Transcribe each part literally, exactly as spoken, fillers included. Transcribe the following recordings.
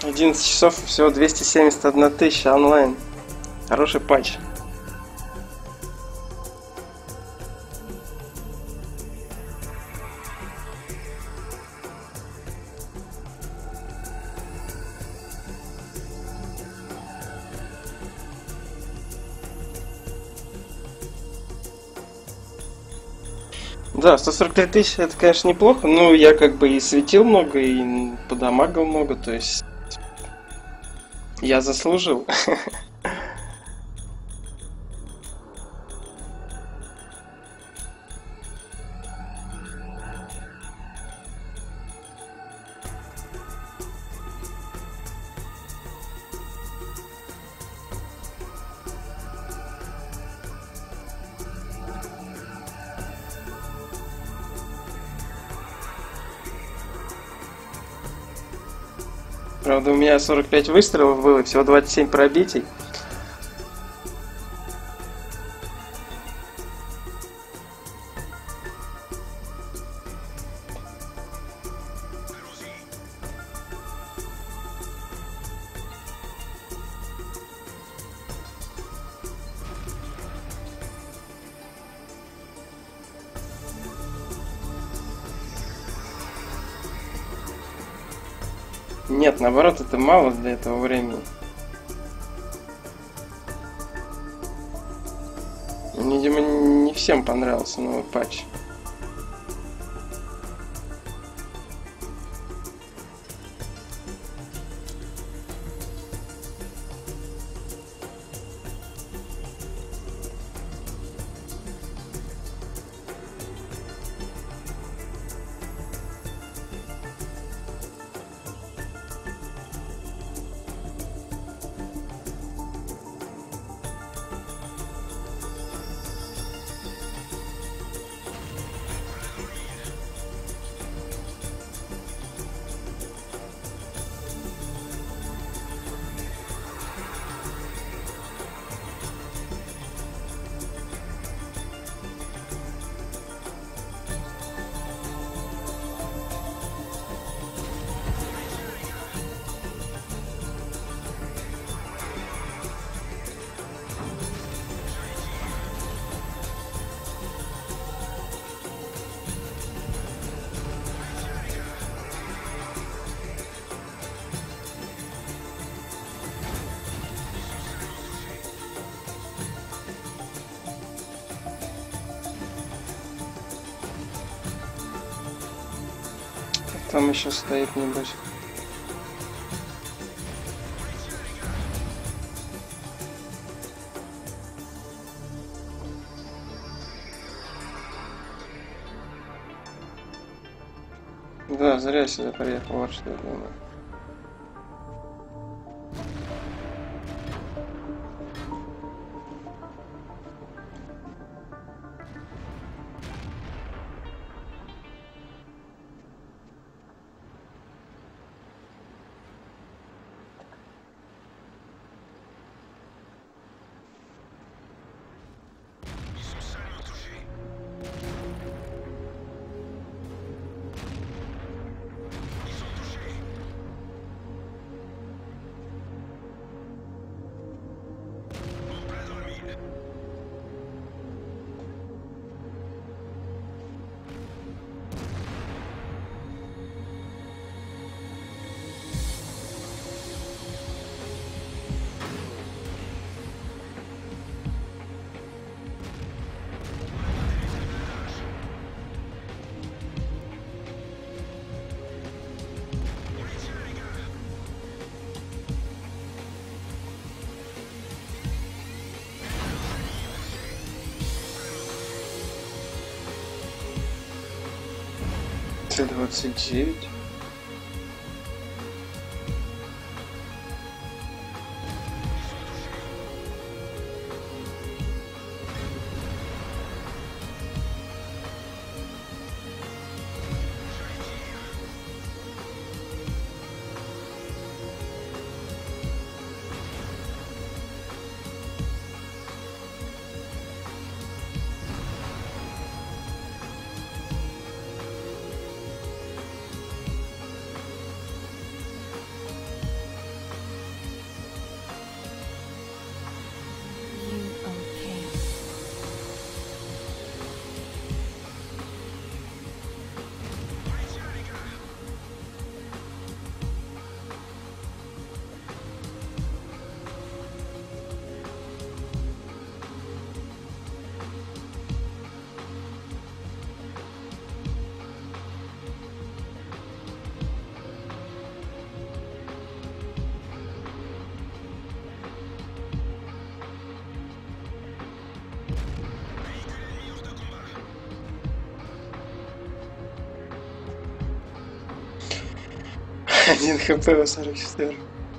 одиннадцать часов, всего двести семьдесят одна тысяча онлайн. Хороший патч. Да, сто сорок три тысячи, это, конечно, неплохо. Ну, я как бы и светил много, и подамагал много, то есть я заслужил. Правда, у меня сорок пять выстрелов было, всего двадцать семь пробитий. Нет, наоборот, это мало для этого времени. Видимо, не всем понравился новый патч. Там еще стоит, небось. Да, зря я сюда приехал, вот что я думаю. двадцать девять. Один хп у сорок четыре.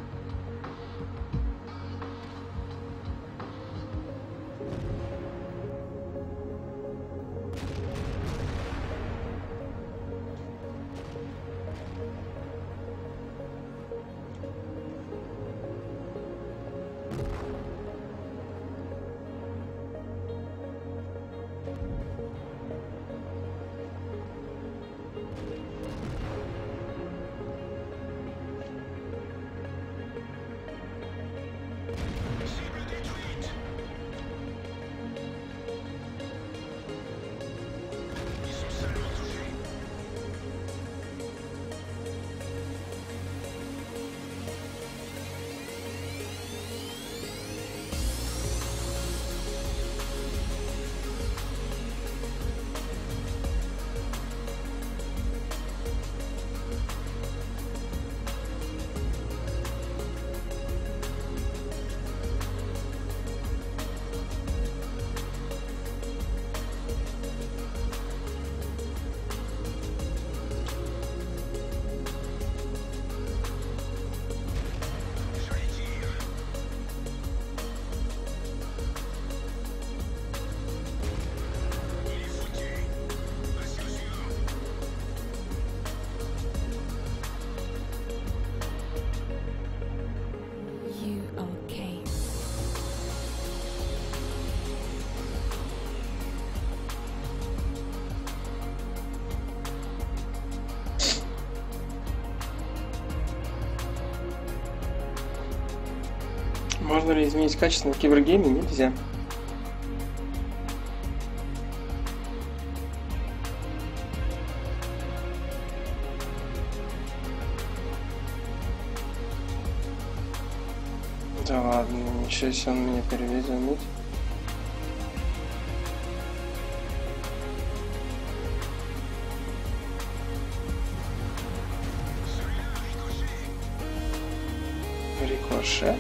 Можно ли изменить качество на кибергейме? Нельзя. Да ладно, ничего себе, он меня переведет. Рикошет.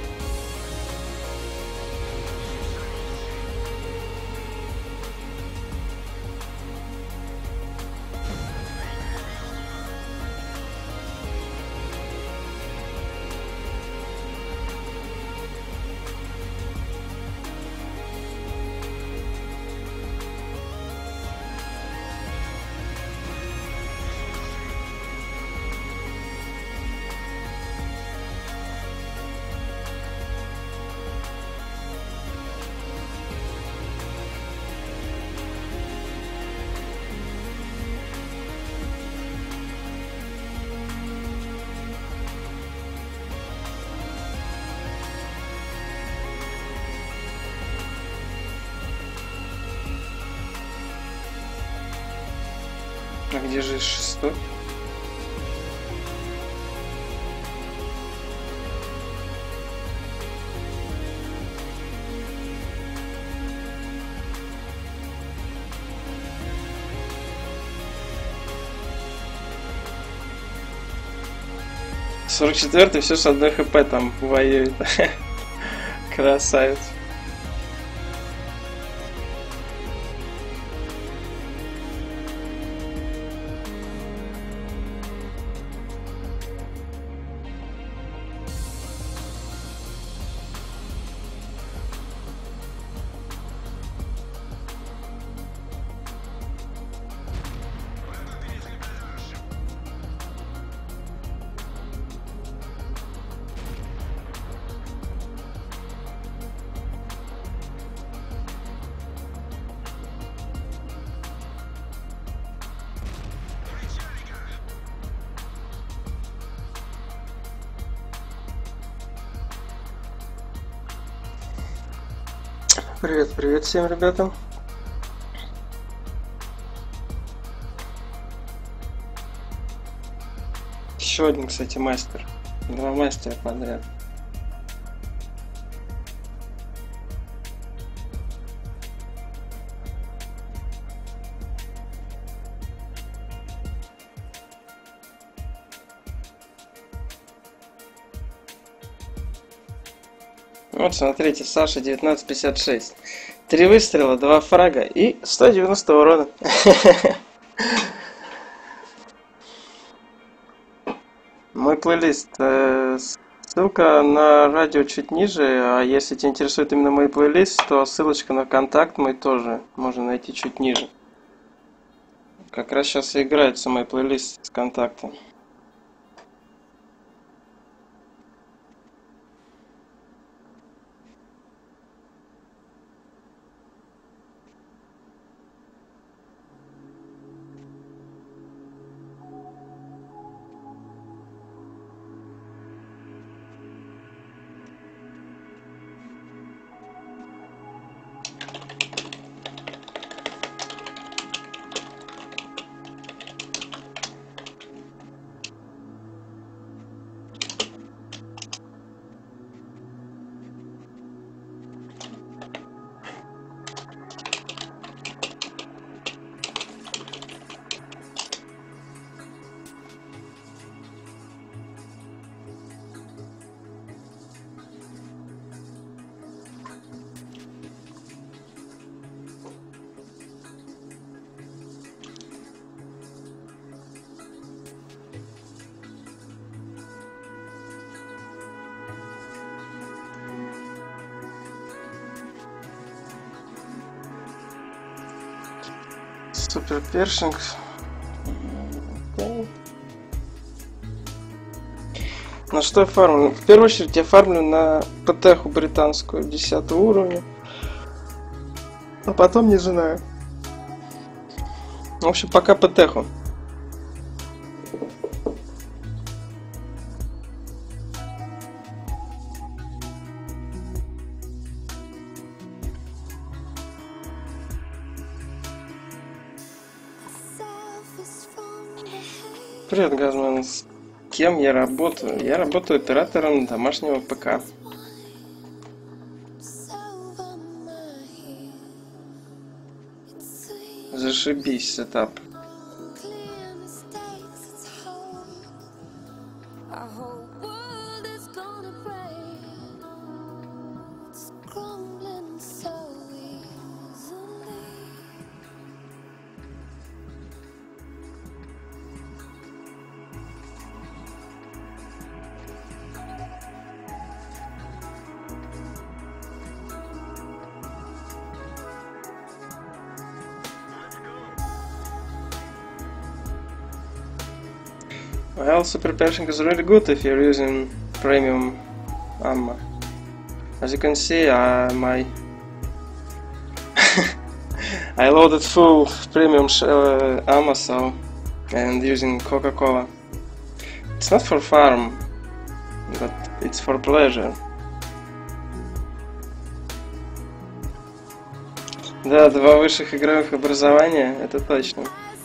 А где же шестой? сорок четвёртый все с одной хп там воюет. Красавец. Привет, привет всем ребятам. Еще один, кстати, мастер. Два мастера подряд. Вот, смотрите, Саша девятнадцать пятьдесят шесть. Три выстрела, два фрага и сто девяносто урона. Мой плейлист. Ссылка на радио чуть ниже, а если тебя интересует именно мой плейлист, то ссылочка на контакт мой тоже можно найти чуть ниже. Как раз сейчас и играется мой плейлист с контактом. Супер першинг. На что я фармлю? В первую очередь я фармлю на ПТХу британскую десятого уровня. А потом не знаю. В общем, пока ПТХу. Привет, Газман. С кем я работаю? Я работаю оператором домашнего ПК. Зашибись, сетап. Well, super pershing is really good if you're using premium ammo. As you can see, uh, my I loaded full premium uh, ammo, so and using Coca-Cola. It's not for farm, but it's for pleasure. Да, два высших игровых образования, это точно.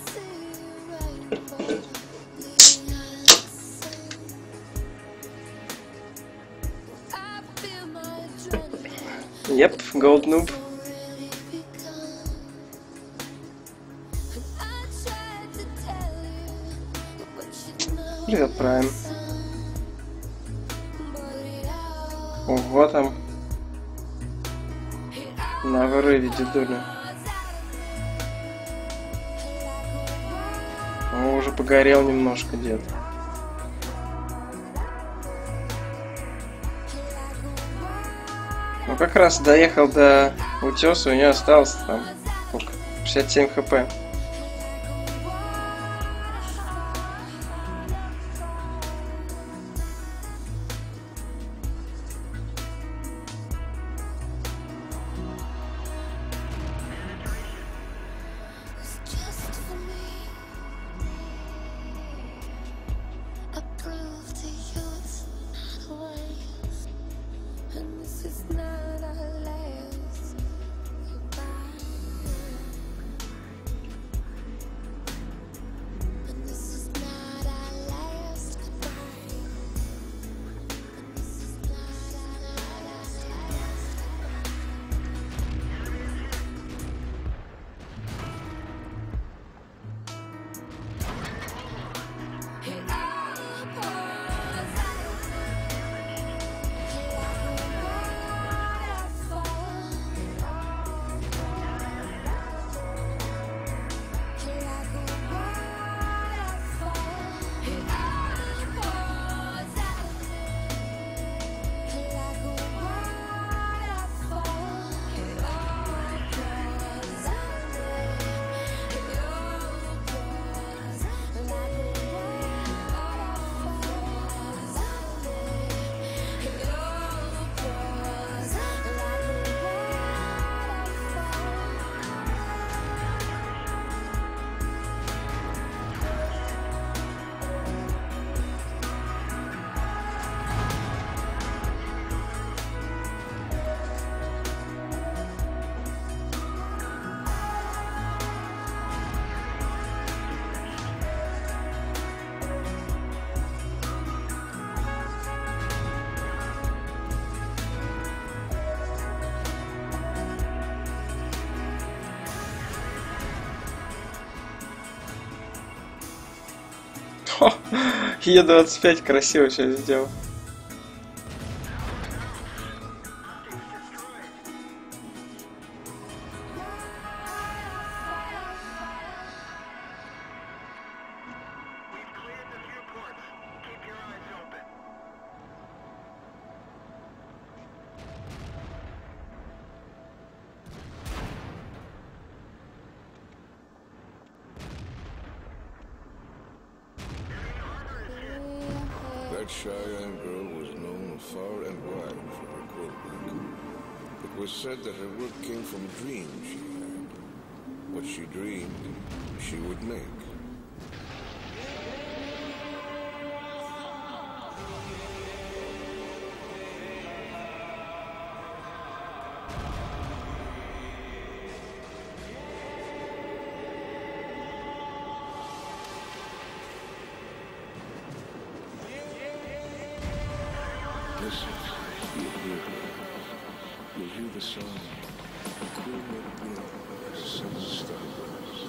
Yep, gold noob. Привет, Прайм. Ого, там на вырыве дедуля. О, уже погорел немножко дед. Ну как раз доехал до утеса, у него осталось там сколько? шестьдесят семь хп. Е двадцать пять красиво сейчас сделал. That Cheyenne girl was known far and wide for her quarterback. It was said that her work came from a dream she had. What she dreamed, she would make. Listen, you'll hear her. You'll hear the song. The cool melody of the sun stars.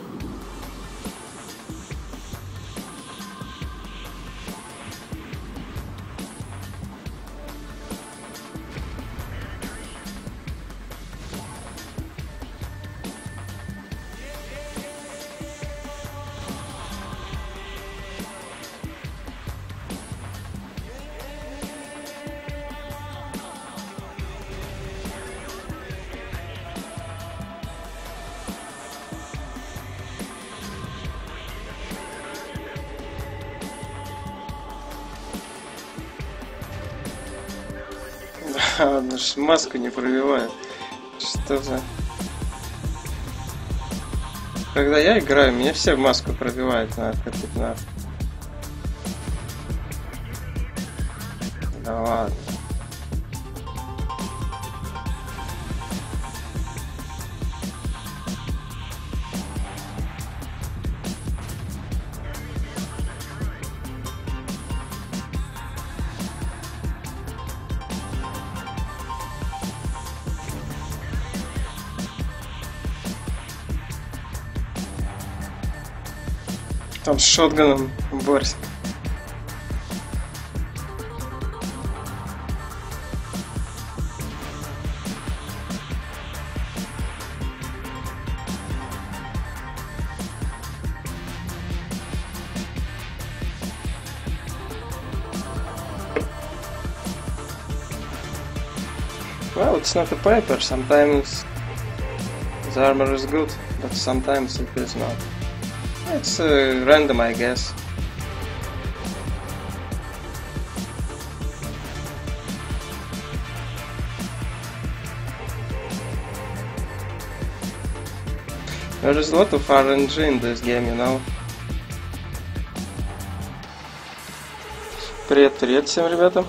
Да, он ж маску не пробивает. Что за... Когда я играю, меня все маску пробивают на эф пятнадцать. Да ладно. Там с шотганом борсь. Well, it's not a paper. Sometimes the armor is good, but sometimes it is not. It's uh, random, I guess. There is a lot of R N G in this game, you know. Привет, привет всем ребятам.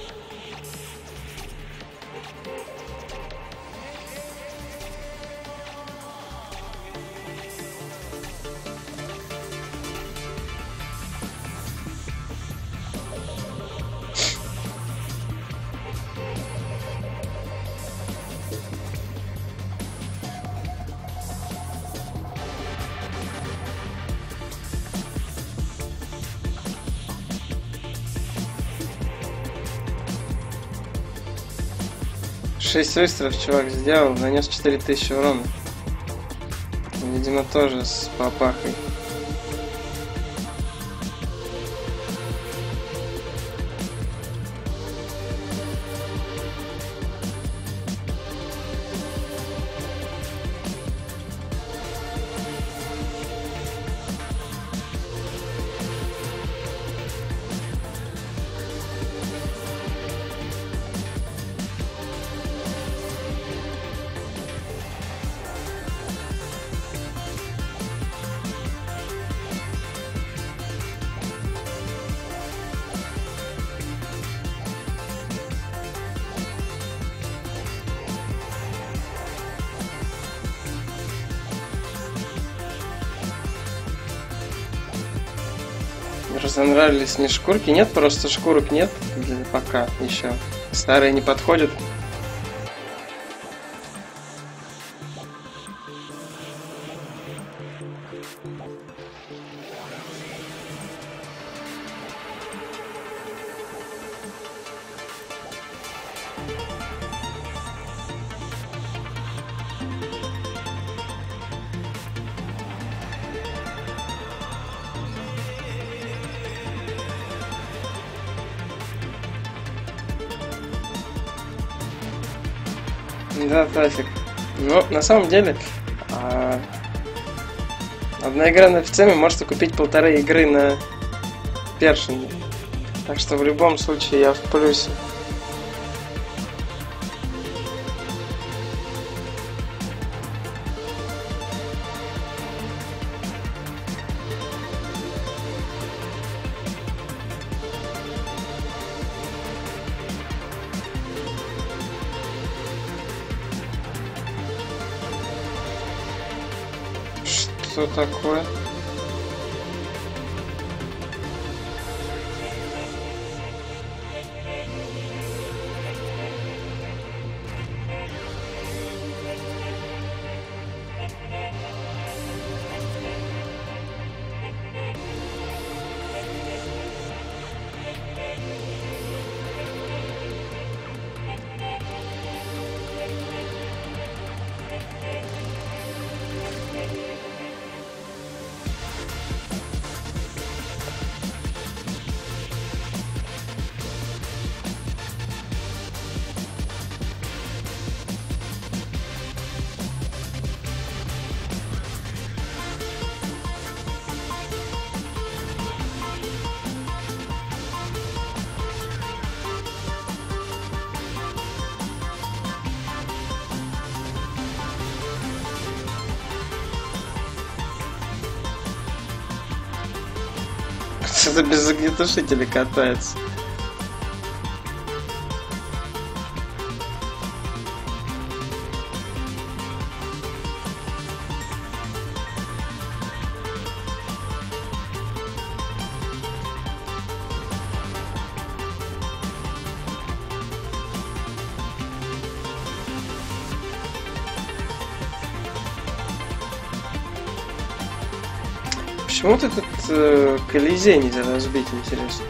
Шесть выстрелов чувак сделал, нанес четыре тысячи урона. Видимо, тоже с папахой. Разонравились не шкурки? Нет, просто шкурок нет пока еще. Старые не подходят. Да, Тафик. Но на самом деле а, одна игра на эф си эм может купить полторы игры на першине. Так что в любом случае я в плюсе. Что такое? Что-то без огнетушителя катается. Почему вот этот э, Колизей нельзя разбить, интересно?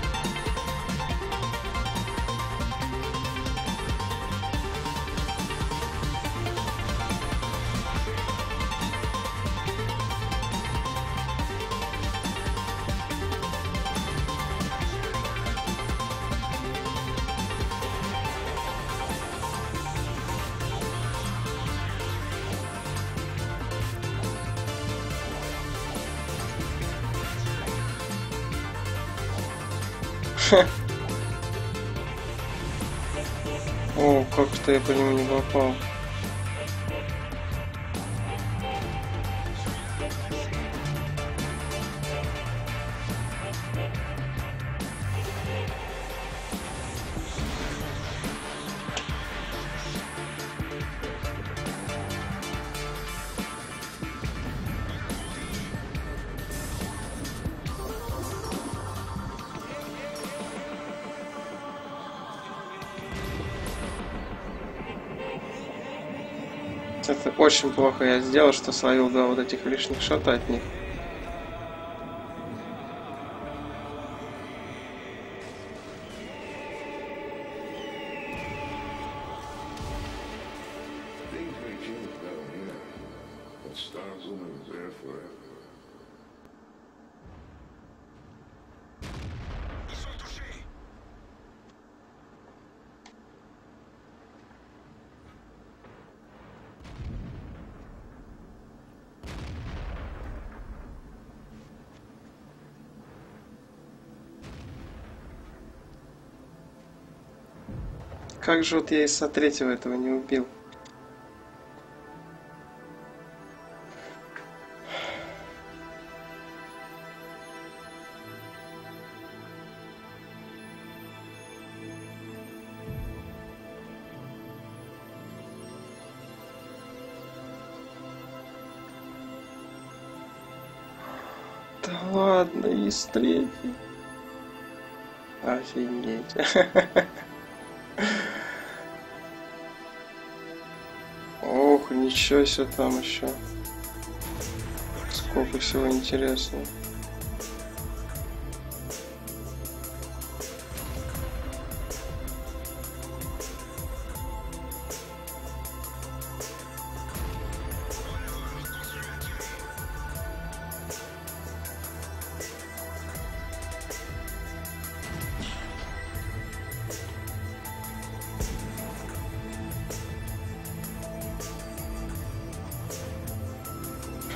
О, как-то я по нему не попал. Это очень плохо я сделал, что словил два вот этих лишних шота от них. Things may change down here, but Starzum is there forever. Как же вот я из Са третьего этого не убил? Да ладно, из третьей. Офигеть. Ох, ничего себе там еще. Сколько всего интересного.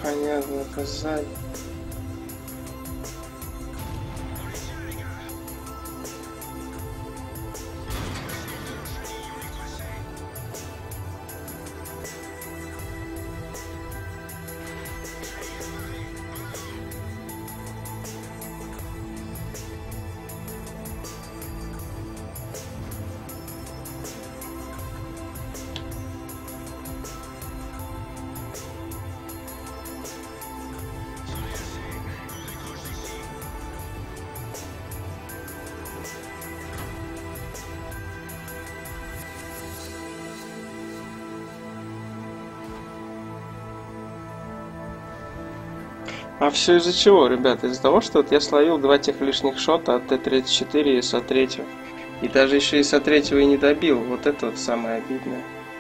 Понятно, это сзади. А все из-за чего, ребята? Из-за того, что вот я словил два тех лишних шота от Т тридцать четыре и С три. И даже еще и С три и не добил. Вот это вот самое обидное.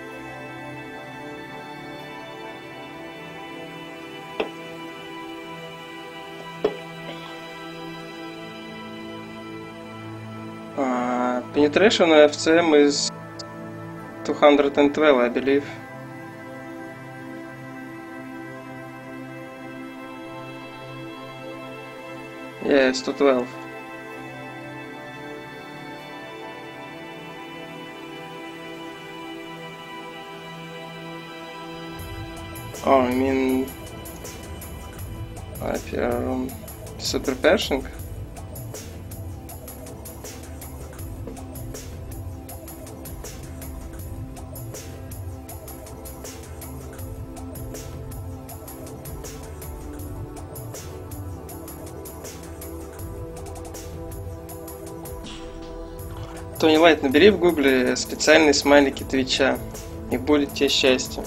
Uh, penetration F C M is two hundred twelve, I believe. Yeah, it's two twelve. Oh, I mean... I feel... Super Pershing? Тони Лайт, набери в гугле специальные смайлики Твича, и будет тебе счастье.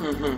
Угу.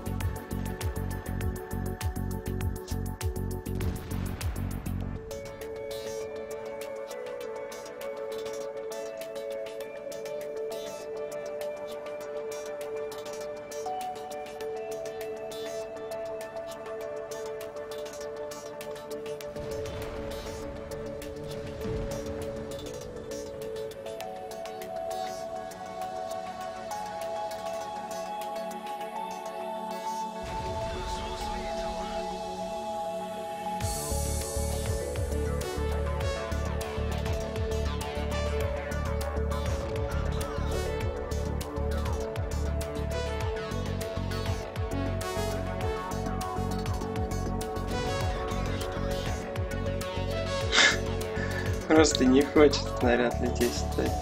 Просто не хочет снаряд лететь стать.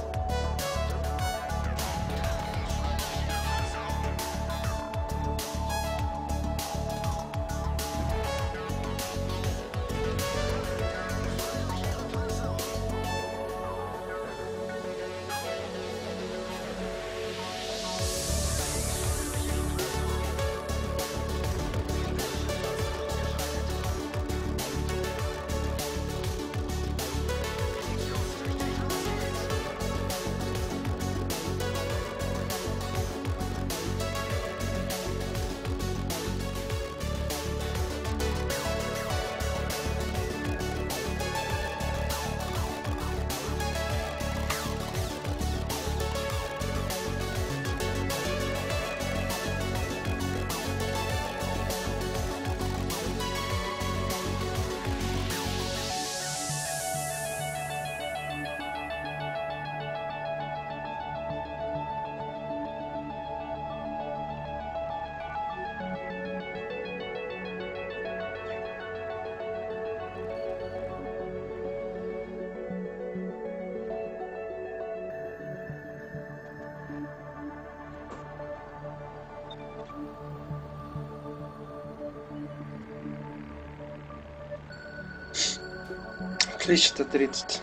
Отлично, тридцать.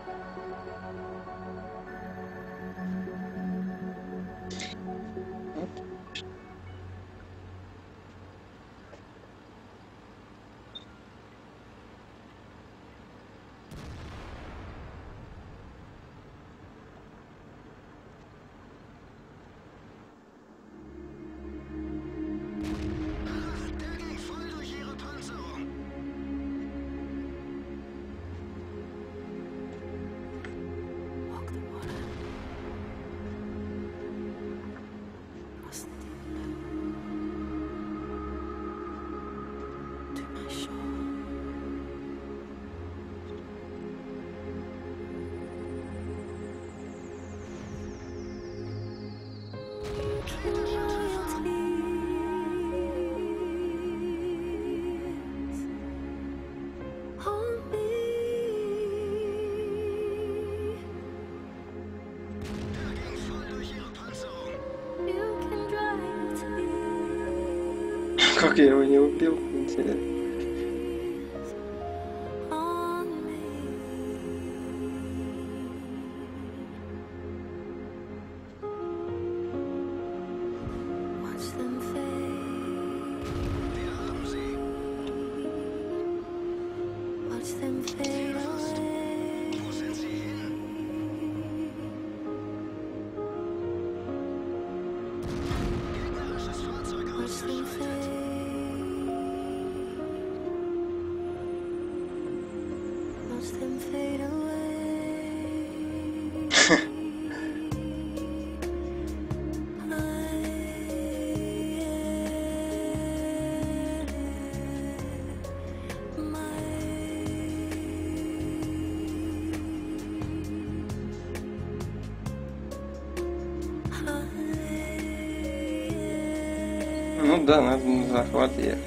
Как я его не убил, интересно. Ну да, надо на захват ехать.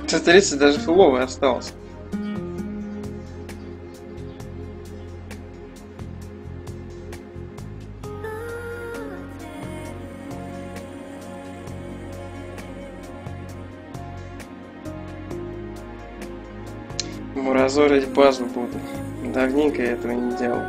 сто тридцать даже фуловый остался. Разорить базу буду. Давненько я этого не делал.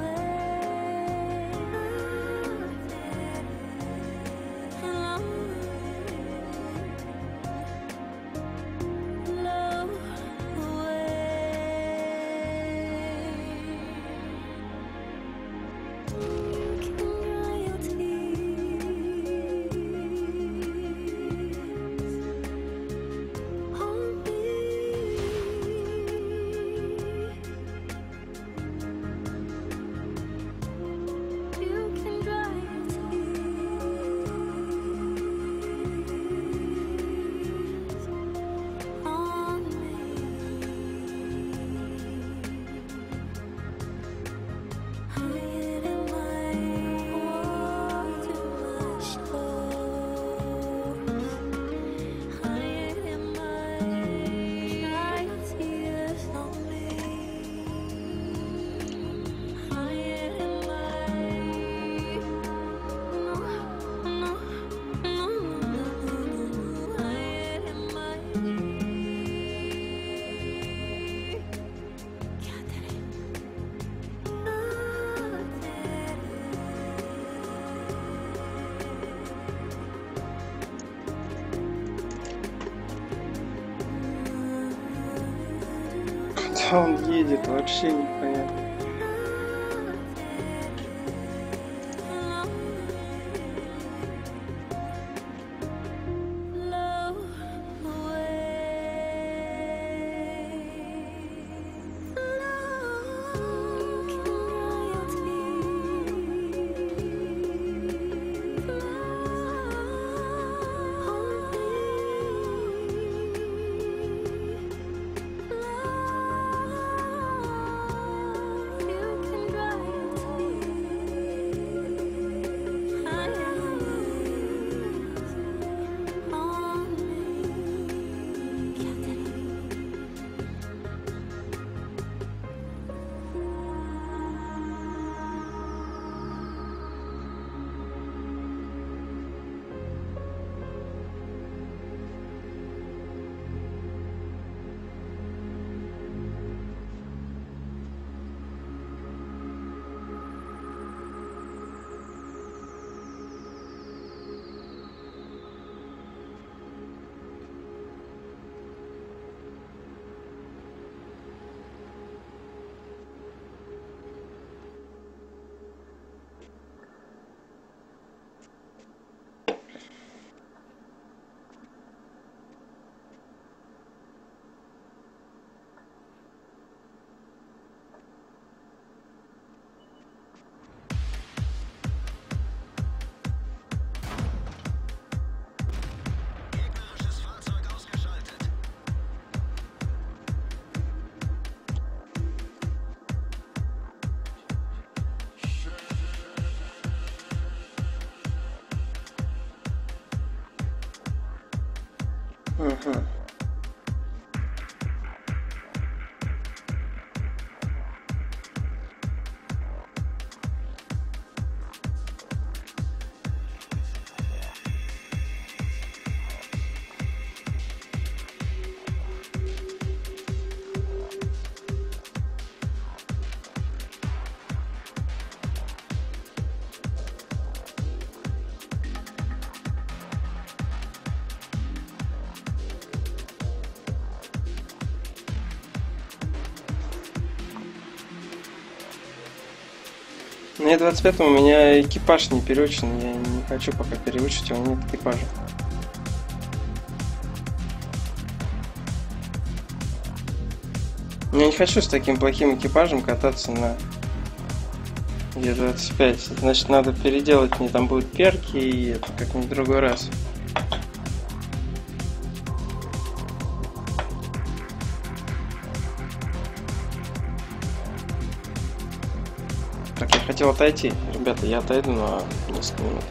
Куда он едет, вообще непонятно. Ага. На Е двадцать пятом у меня экипаж не переучен, я не хочу пока переучить, у меня нет экипажа. Я не хочу с таким плохим экипажем кататься на Е двадцать пять, значит надо переделать, мне там будут перки и это как-нибудь в другой раз. Так, я хотел отойти. Ребята, я отойду на несколько минут.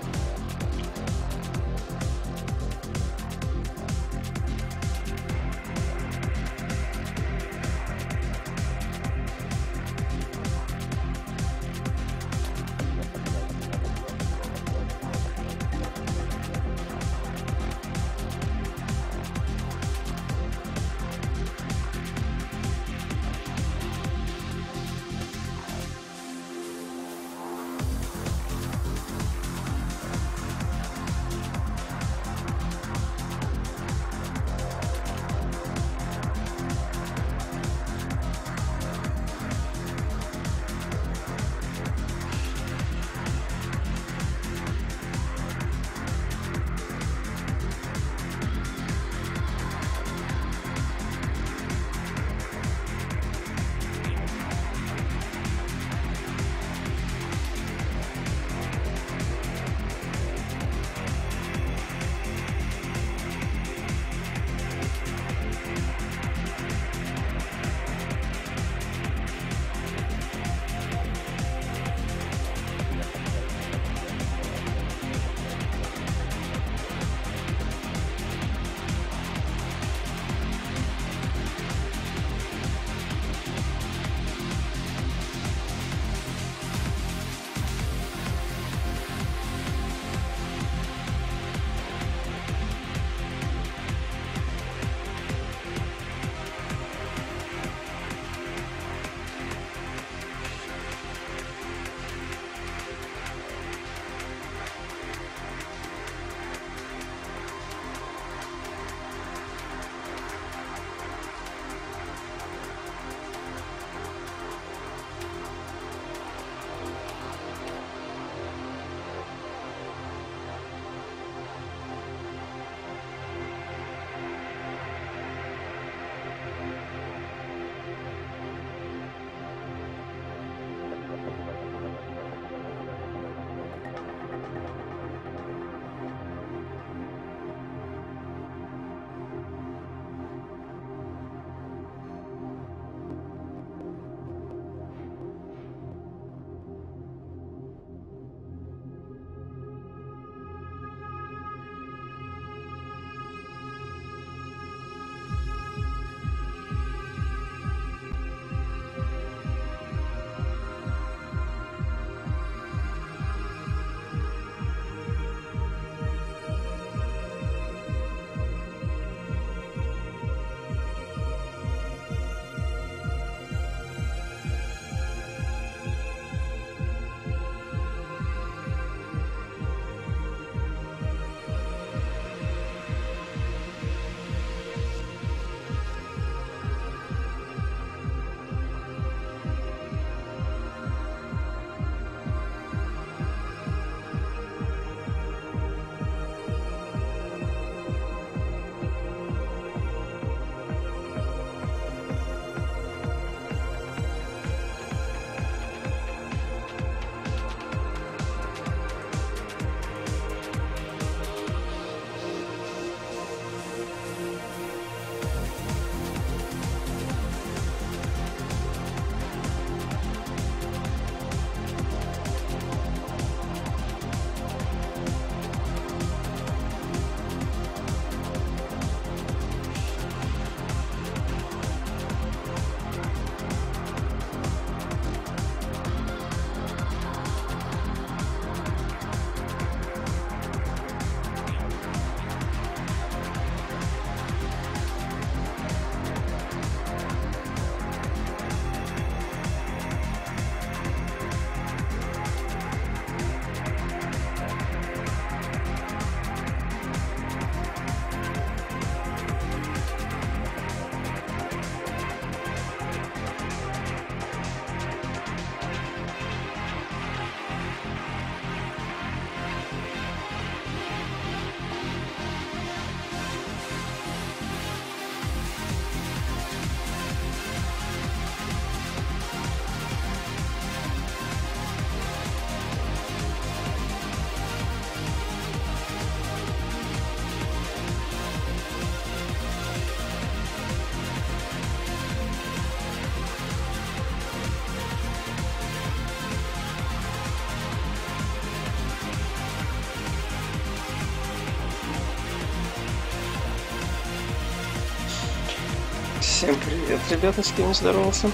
Всем привет, ребята, с кем не здоровался.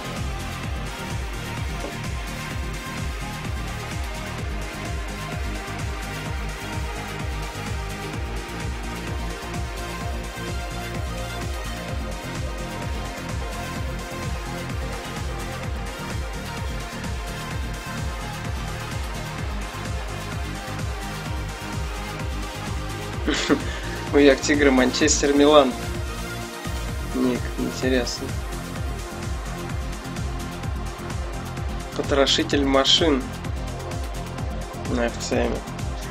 Хуяк Тигра, Манчестер, Милан. Ник, интересно. Потрошитель машин на эф си эм.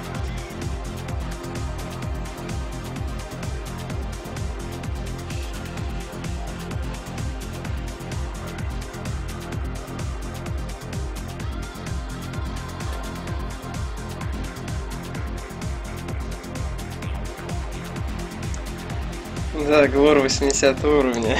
Да, Глор восьмидесятого уровня.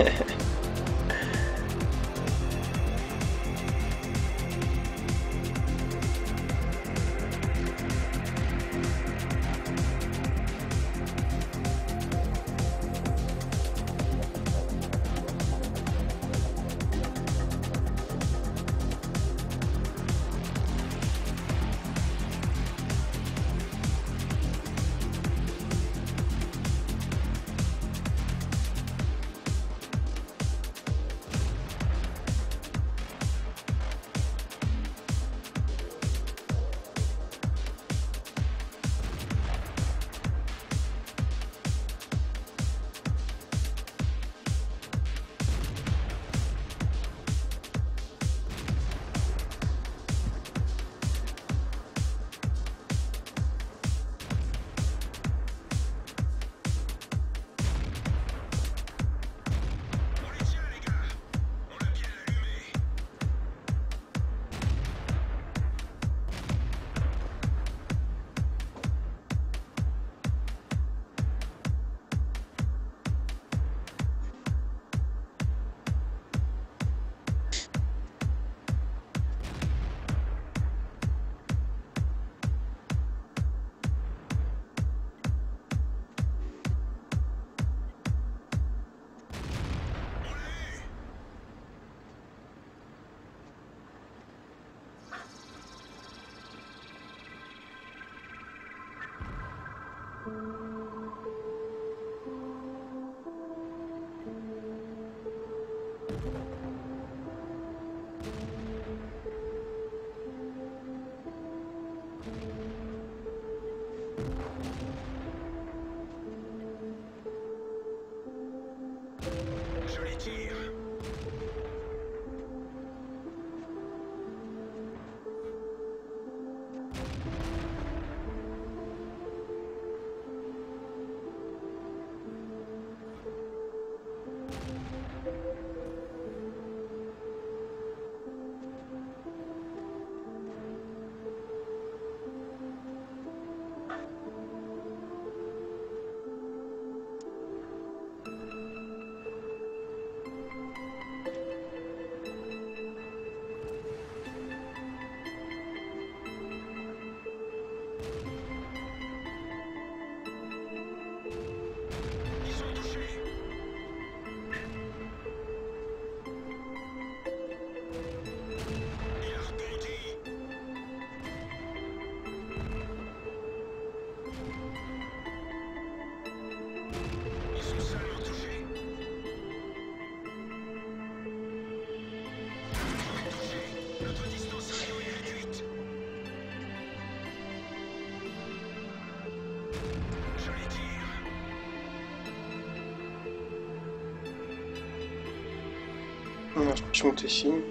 У нас почему-то синий.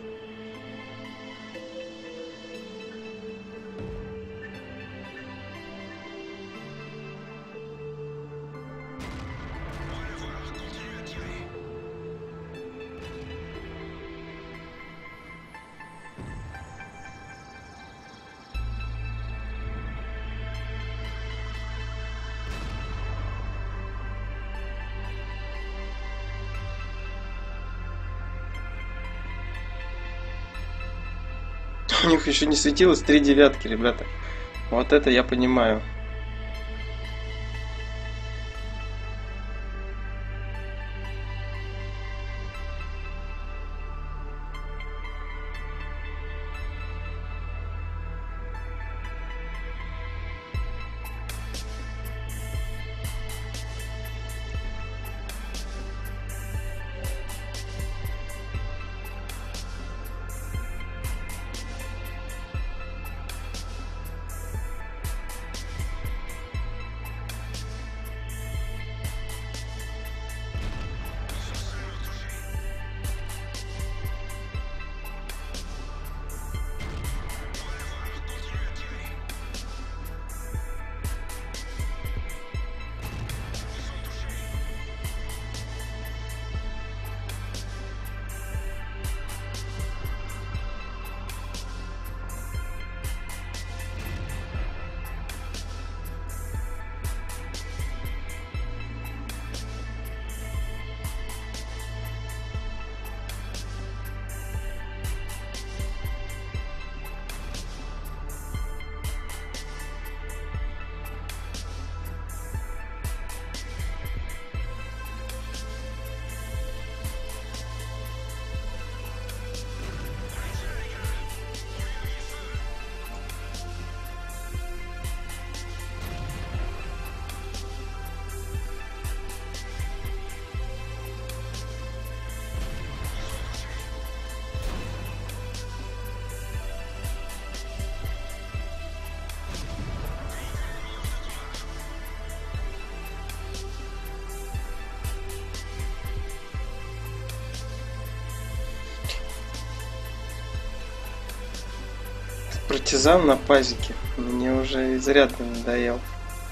У них еще не светилось три девятки, ребята. Вот это я понимаю. партизан на пазике. Мне уже изрядно надоел.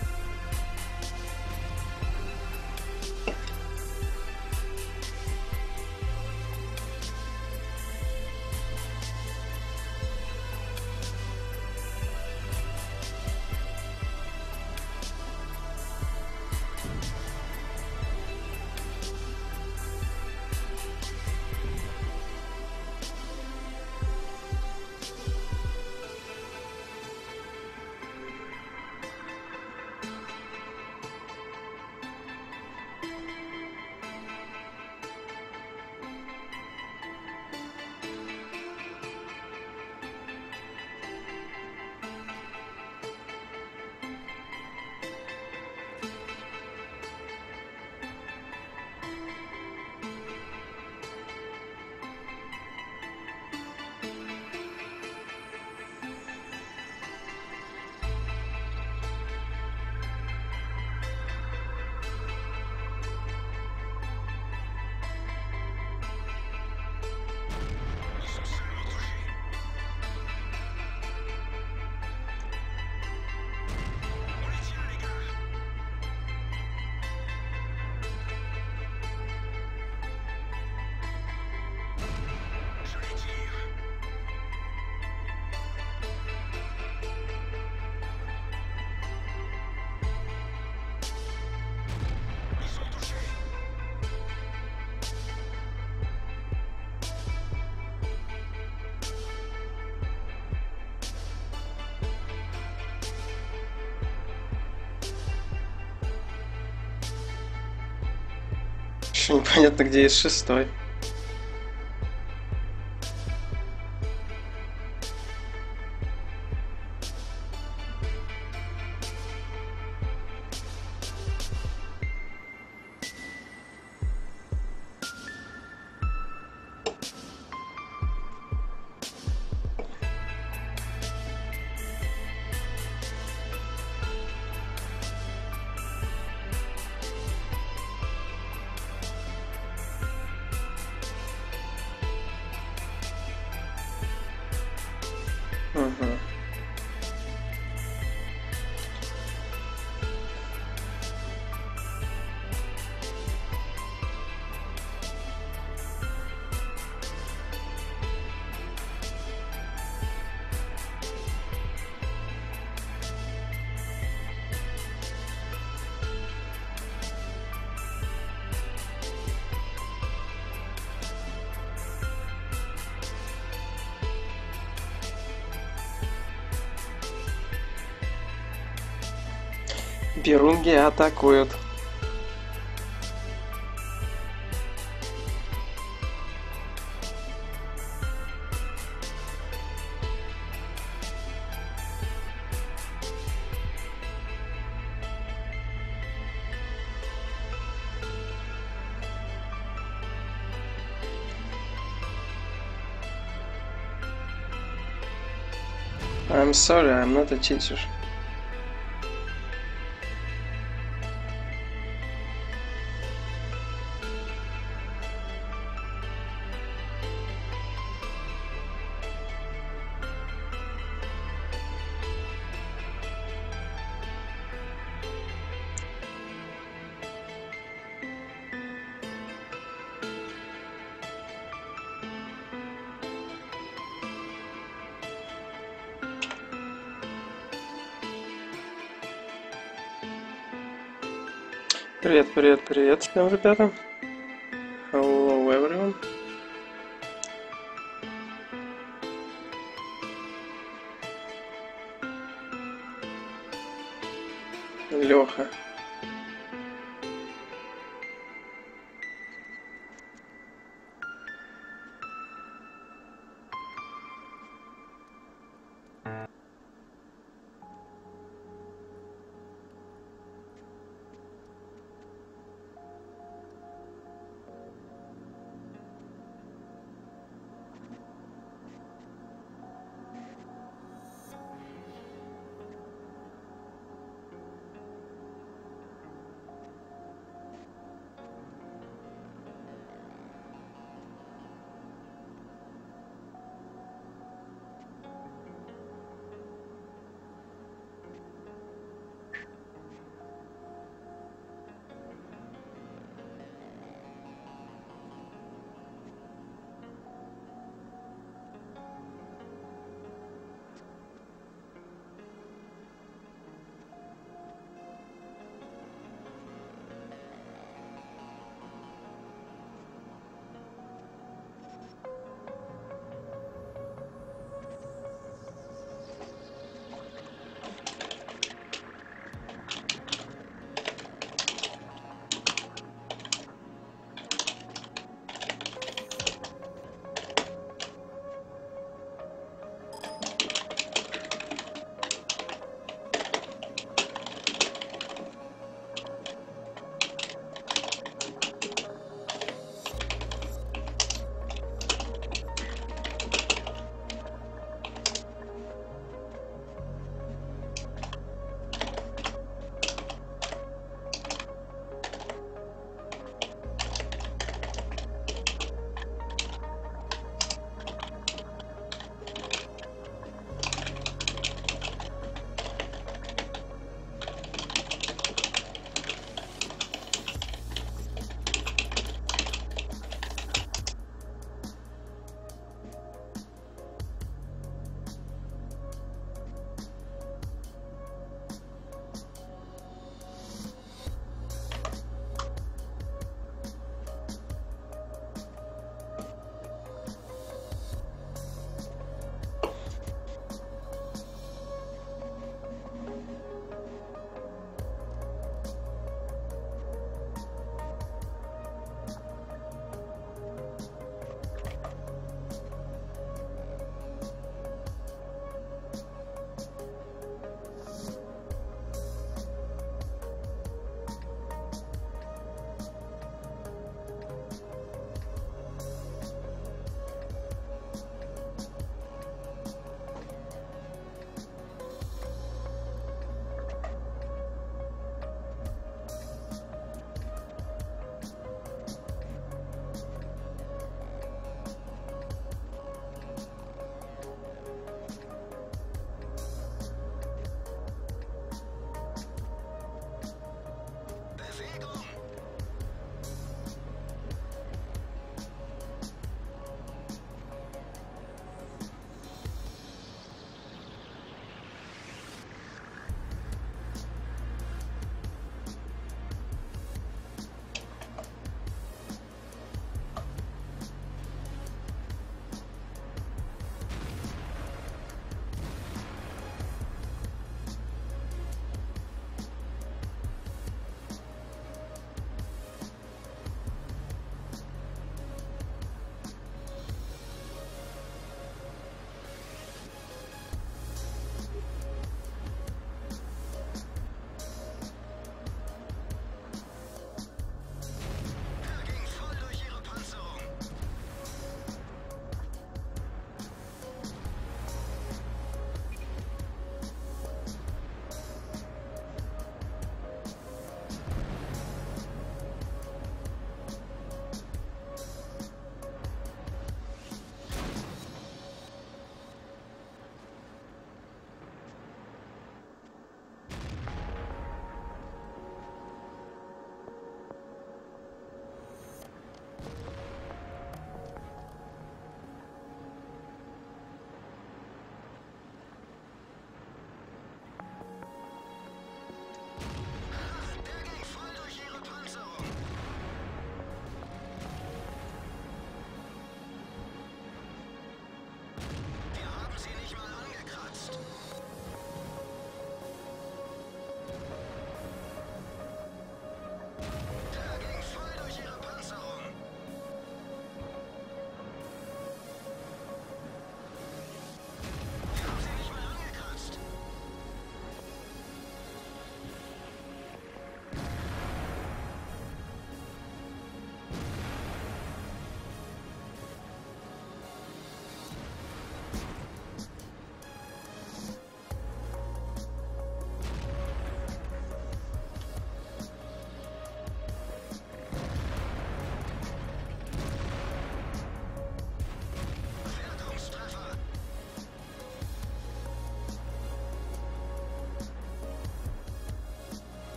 Еще непонятно, где есть шестой. Угу. Берунги атакуют. I'm sorry, I'm not a teacher. Привет, привет, привет всем, ребята. Hello, everyone. Леха.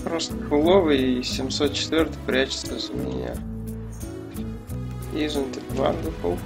просто хуловый, и семьсот четыре прячется за меня. Isn't it wonderful?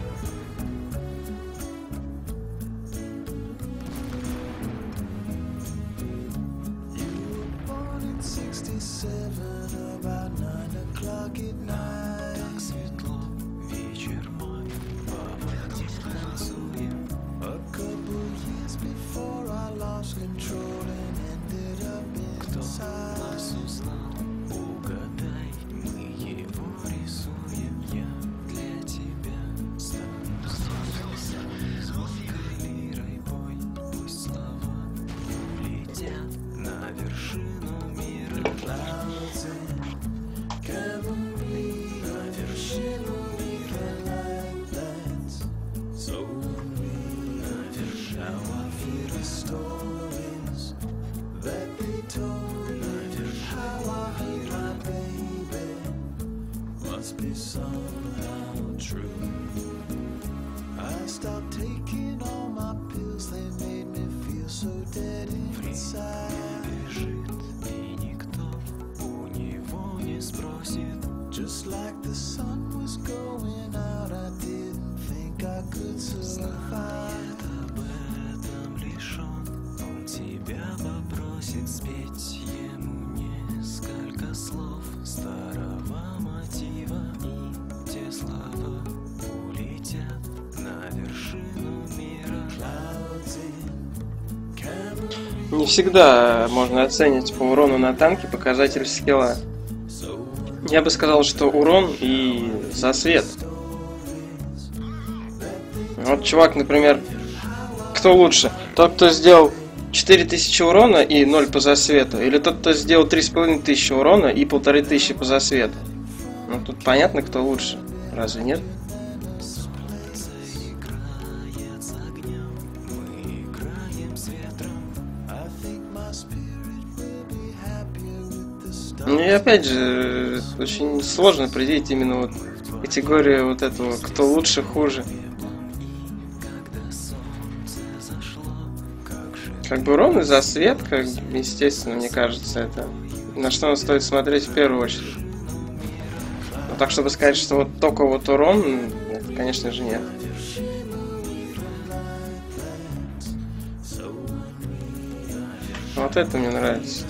Не всегда можно оценить по урону на танке показатель скилла. Я бы сказал, что урон и засвет. Вот чувак, например, кто лучше? Тот, кто сделал четыре тысячи урона и ноль по засвету, или тот, кто сделал три с половиной тысячи урона и полторы тысячи по засвету? Ну тут понятно, кто лучше. Разве нет? Ну и опять же, очень сложно определить именно вот категорию вот этого, кто лучше, хуже. Как бы урон и засвет, как, естественно, мне кажется, это на что нам стоит смотреть в первую очередь. Но так, чтобы сказать, что вот только вот урон, это, конечно же, нет. Вот это мне нравится.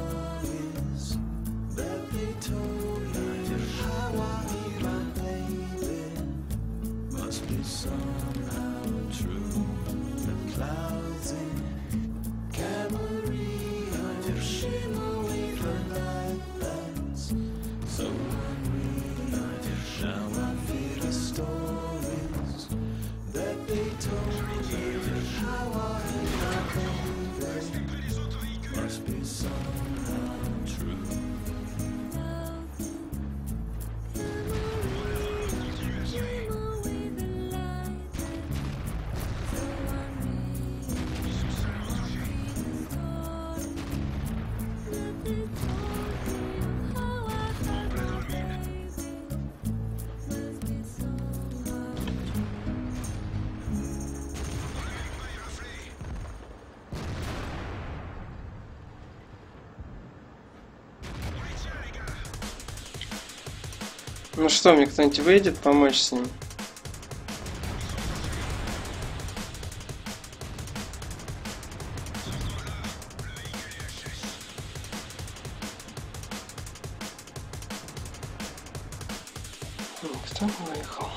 Ну что, мне кто-нибудь выйдет помочь с ним? Кто выехал?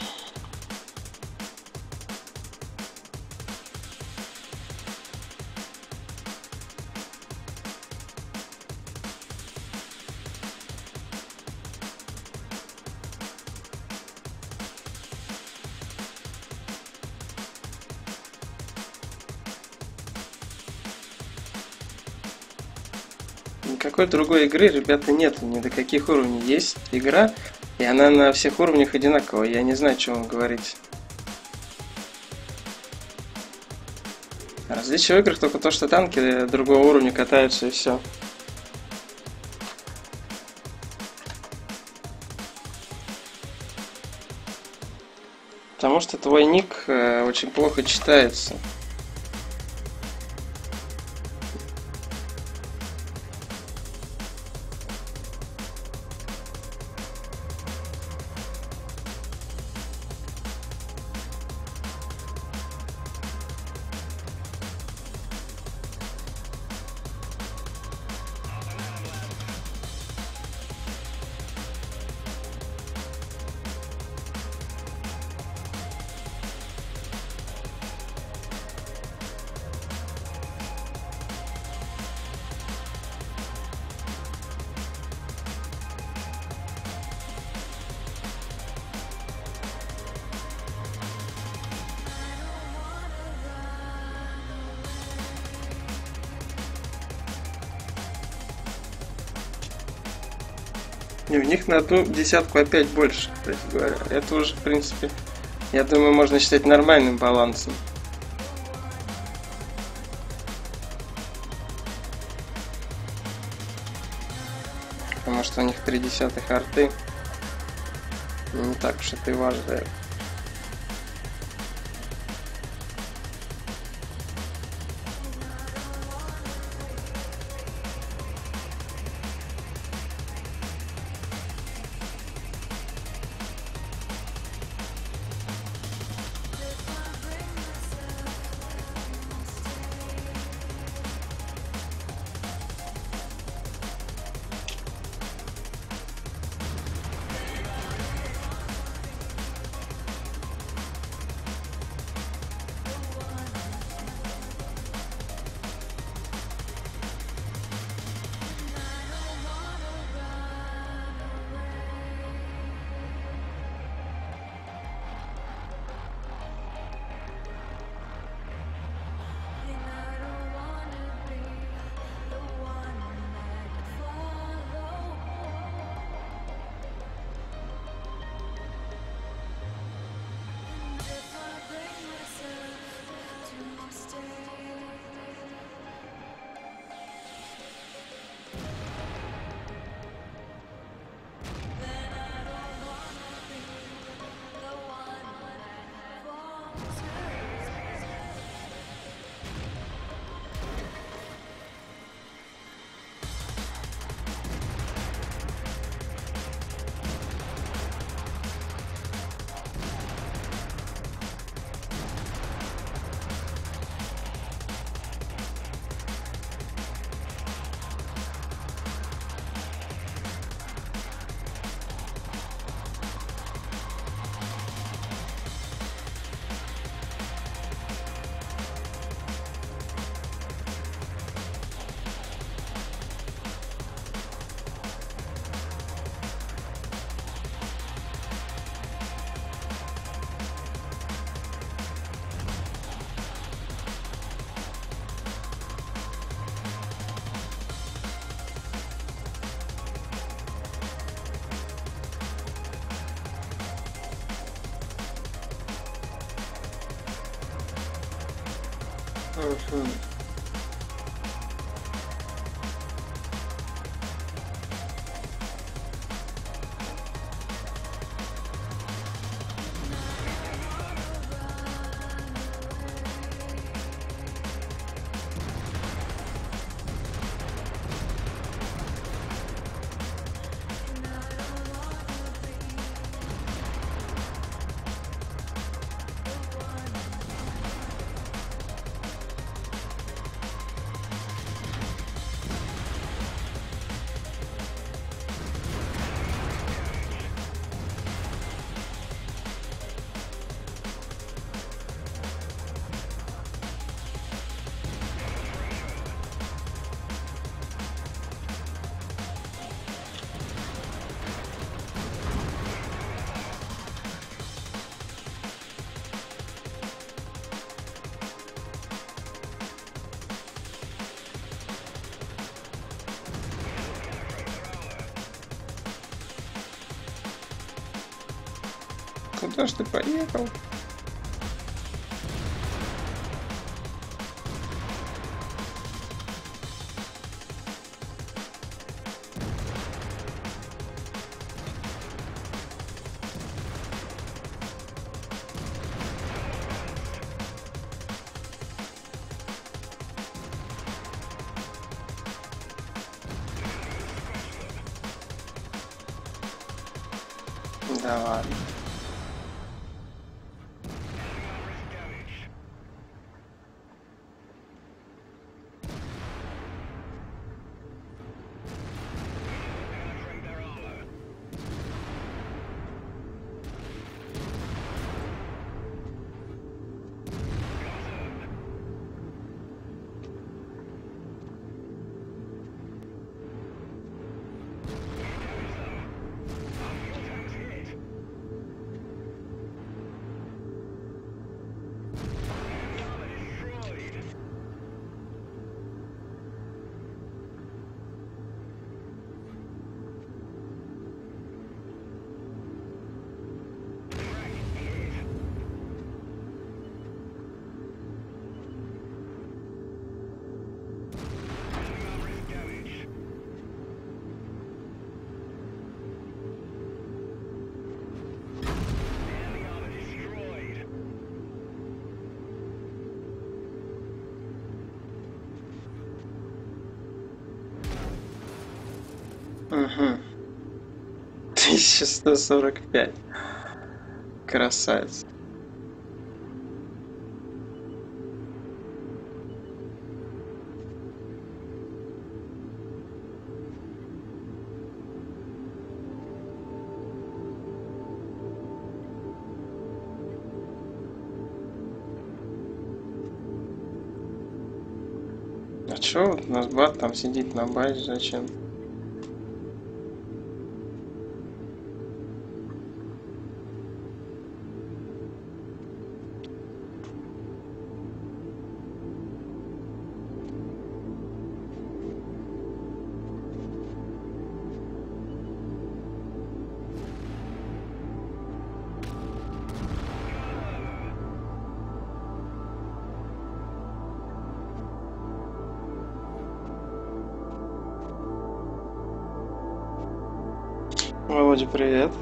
Никакой другой игры, ребята, нет, ни до каких уровней. Есть игра, и она на всех уровнях одинаковая. Я не знаю, что вам говорить. Различие в играх только то, что танки другого уровня катаются, и все. Потому что твой ник э, очень плохо читается. И у них на одну десятку опять больше, кстати говоря. Это уже, в принципе, я думаю, можно считать нормальным балансом. Потому что у них три десятых арты. Не так уж это и важно. Хорошо. Куда ж ты поехал? Да ладно. Угу. тысяча сто сорок пять. Красавец. А чё вот у нас бат там сидит на базе, зачем? Володя, привет.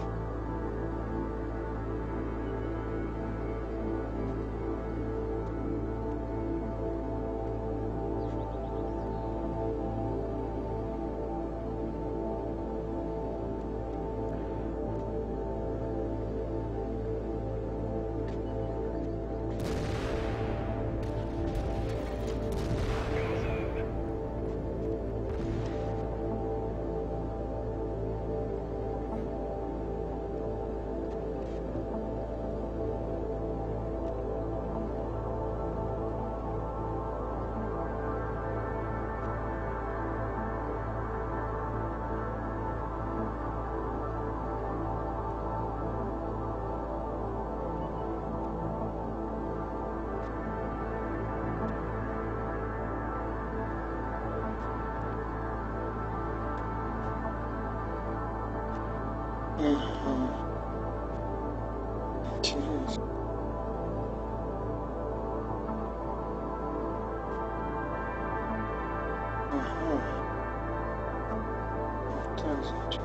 Угу. Интересно. Ага. Вот так, значит.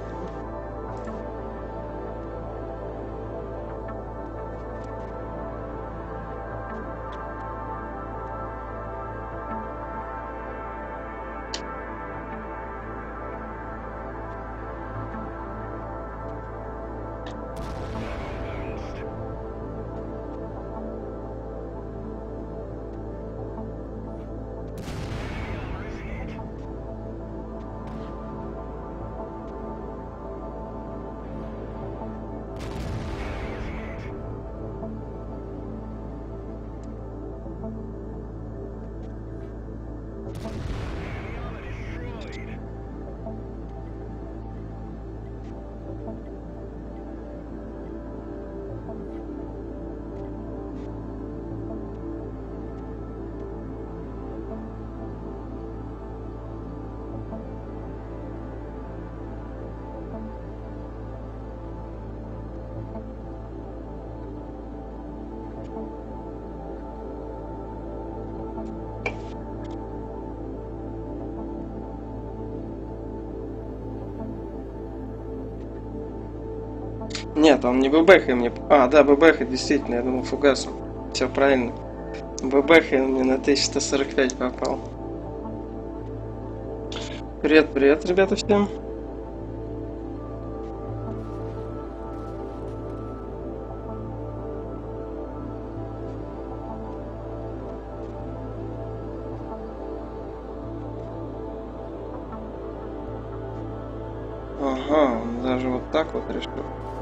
Нет, он не бэбэхай мне. А, да, бэбэхай, действительно, я думал фугасом. Все правильно. Бэбэхай он мне на тысяча сто сорок пять попал. Привет, привет, ребята, всем. Ага, он даже вот так вот решил.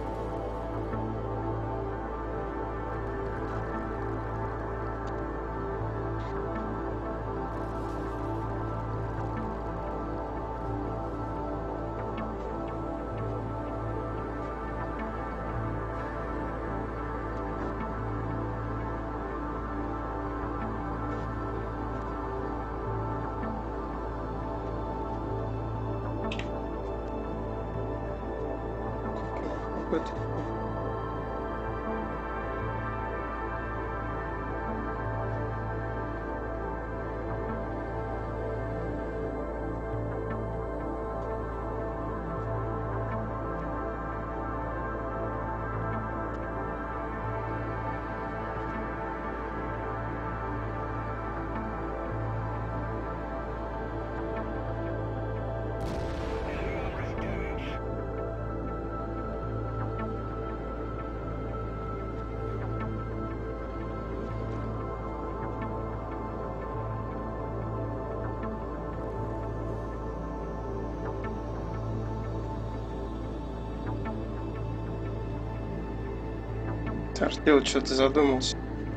Какой-то. Артел, что ты задумался?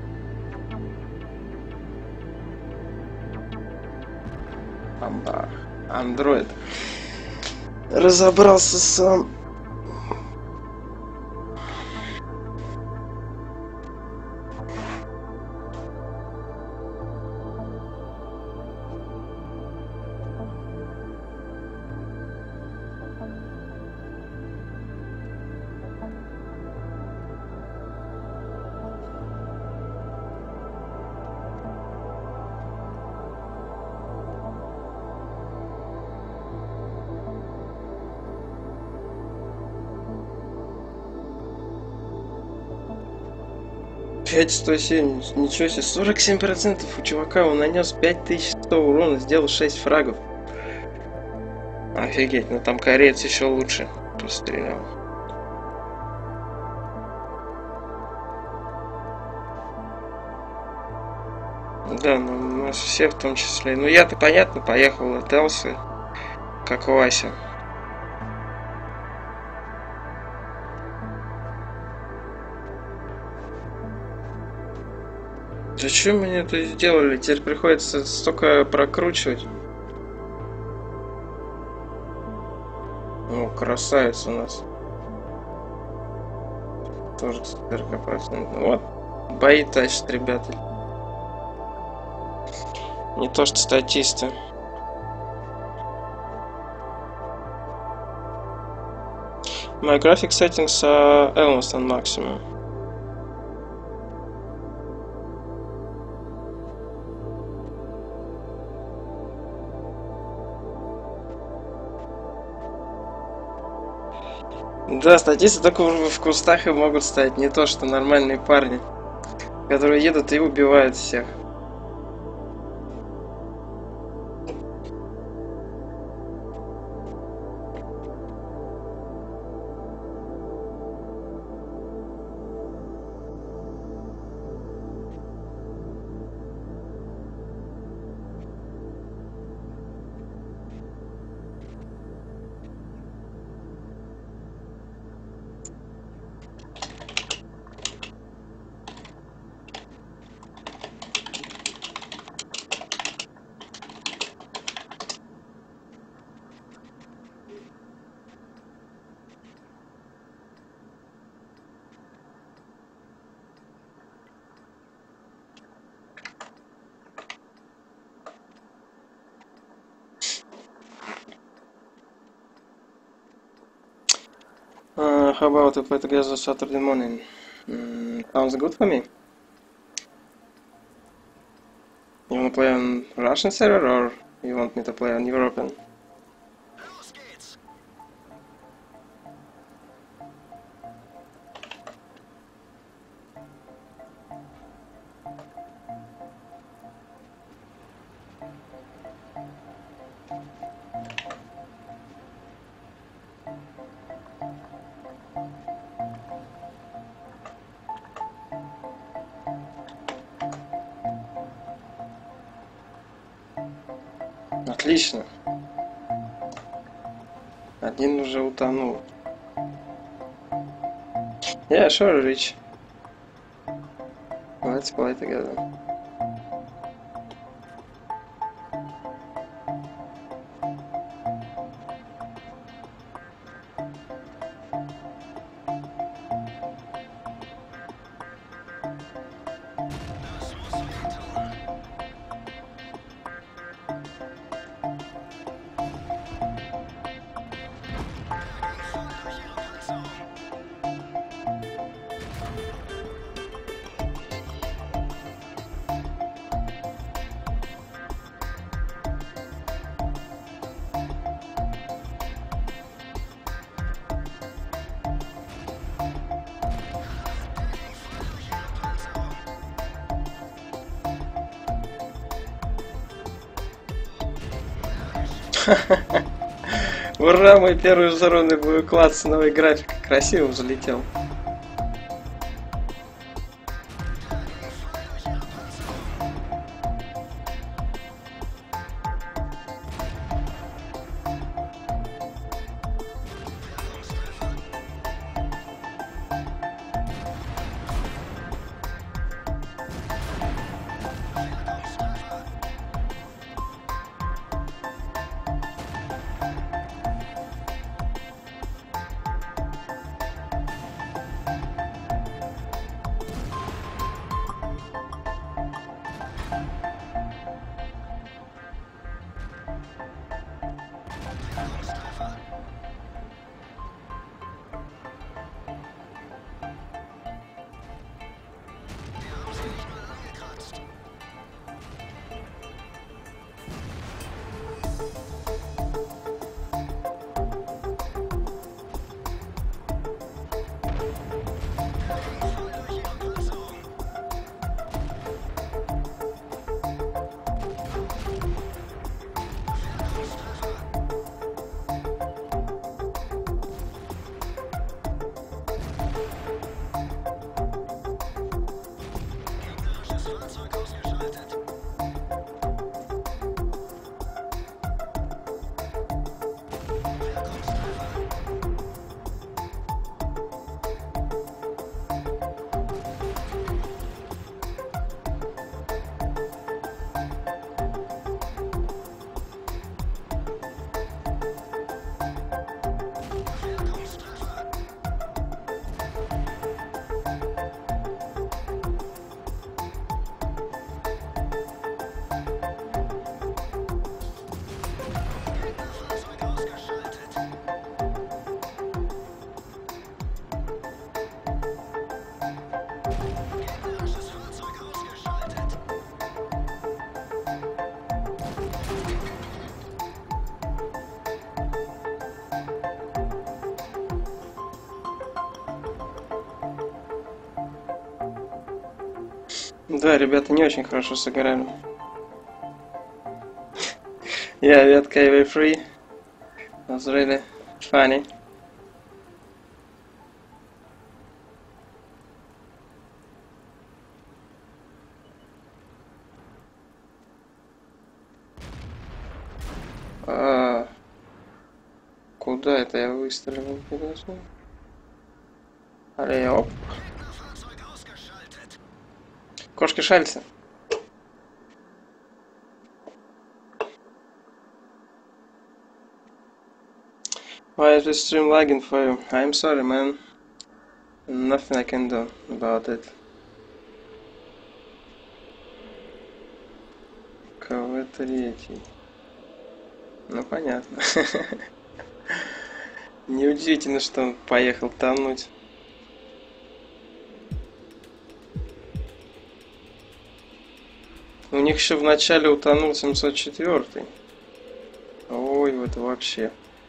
Амбар. Андроид. Разобрался сам. пять сто семь, ничего себе, сорок семь процентов у чувака, он нанес пять тысяч сто урона, сделал шесть фрагов. Офигеть, ну там кореец еще лучше пострелял. Да, ну у нас все в том числе. Ну я-то понятно, поехал летался, как Вася. Зачем мне это сделали? Теперь приходится столько прокручивать. О, красавец у нас. Тоже сорок процентов. Вот. Бои тащат, ребята. Не то что статисты. My graphic settings are almost on maximum. Да, статисты только в кустах и могут стоять, не то что нормальные парни, которые едут и убивают всех. Uh, how about we play together Saturday morning? Mm, sounds good for me. You wanna play on Russian server or you want me to play on European? Отлично. Один уже утонул. Yeah, sure, Rich. Let's play together. Ура, мой первый взорванный боеклад с новой графикой. Красиво залетел. Да, ребята не очень хорошо сыграли. Yeah, that K V three was really funny. А, куда это я выстрелил? Интересно. Алле, оп. Кошки-шальцы. Why is the stream lagging for you? I'm sorry, man. Nothing I can do about it. КВ третий. Ну понятно. Неудивительно, что он поехал тонуть. У них еще в начале утонул семьсот четвёртый. Ой, вот вообще.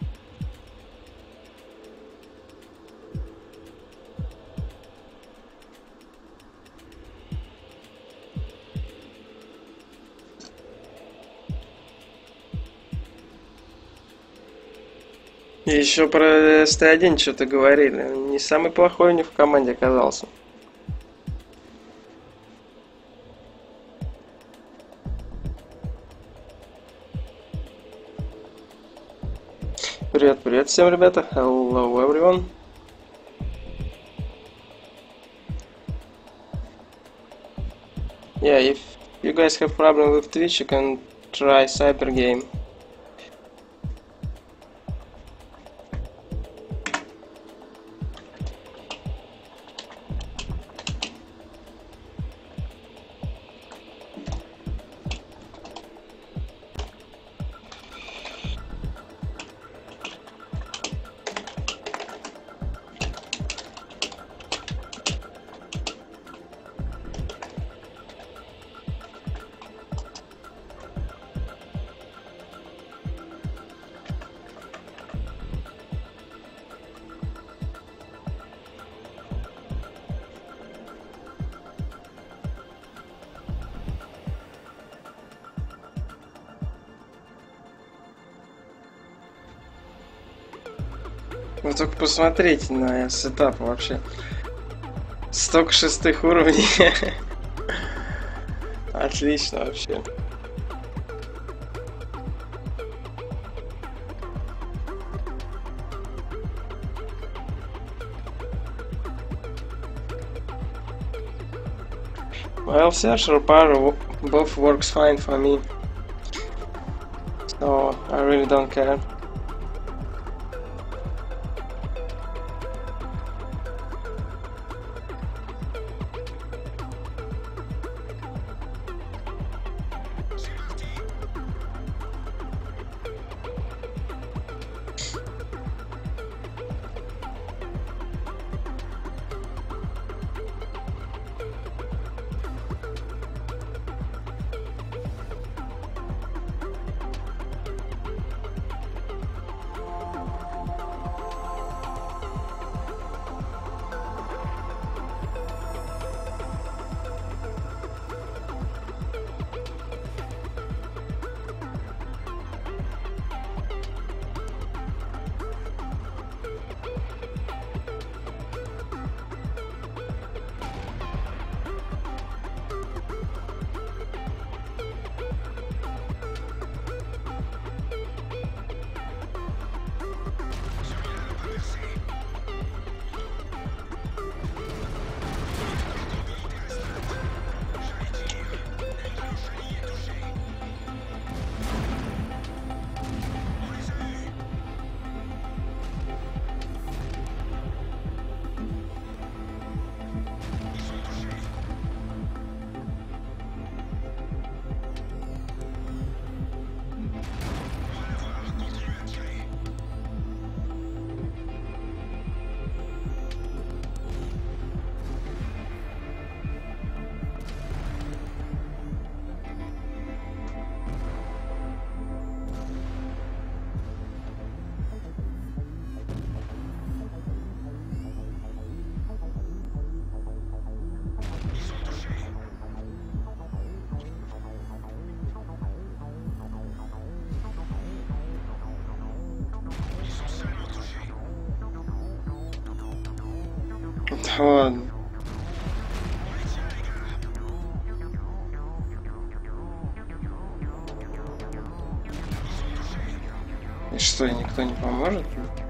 И еще про эс тэ один что-то говорили. Не самый плохой у них в команде оказался. Привет, привет всем, ребята. Hello, everyone. Yeah, if you guys have problem with Twitch, you can try Cybergame. Вы только посмотрите на сетап вообще. Столько шестых уровней. Отлично вообще. Well, Search or Power both works fine for me. So I really don't care. Ладно. И что, никто не поможет?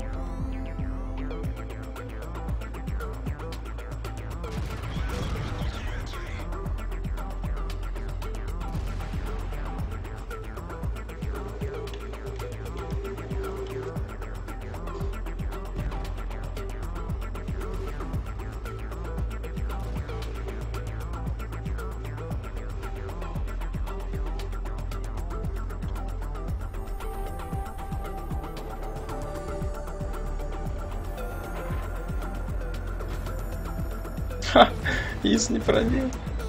Ха, если не пробил.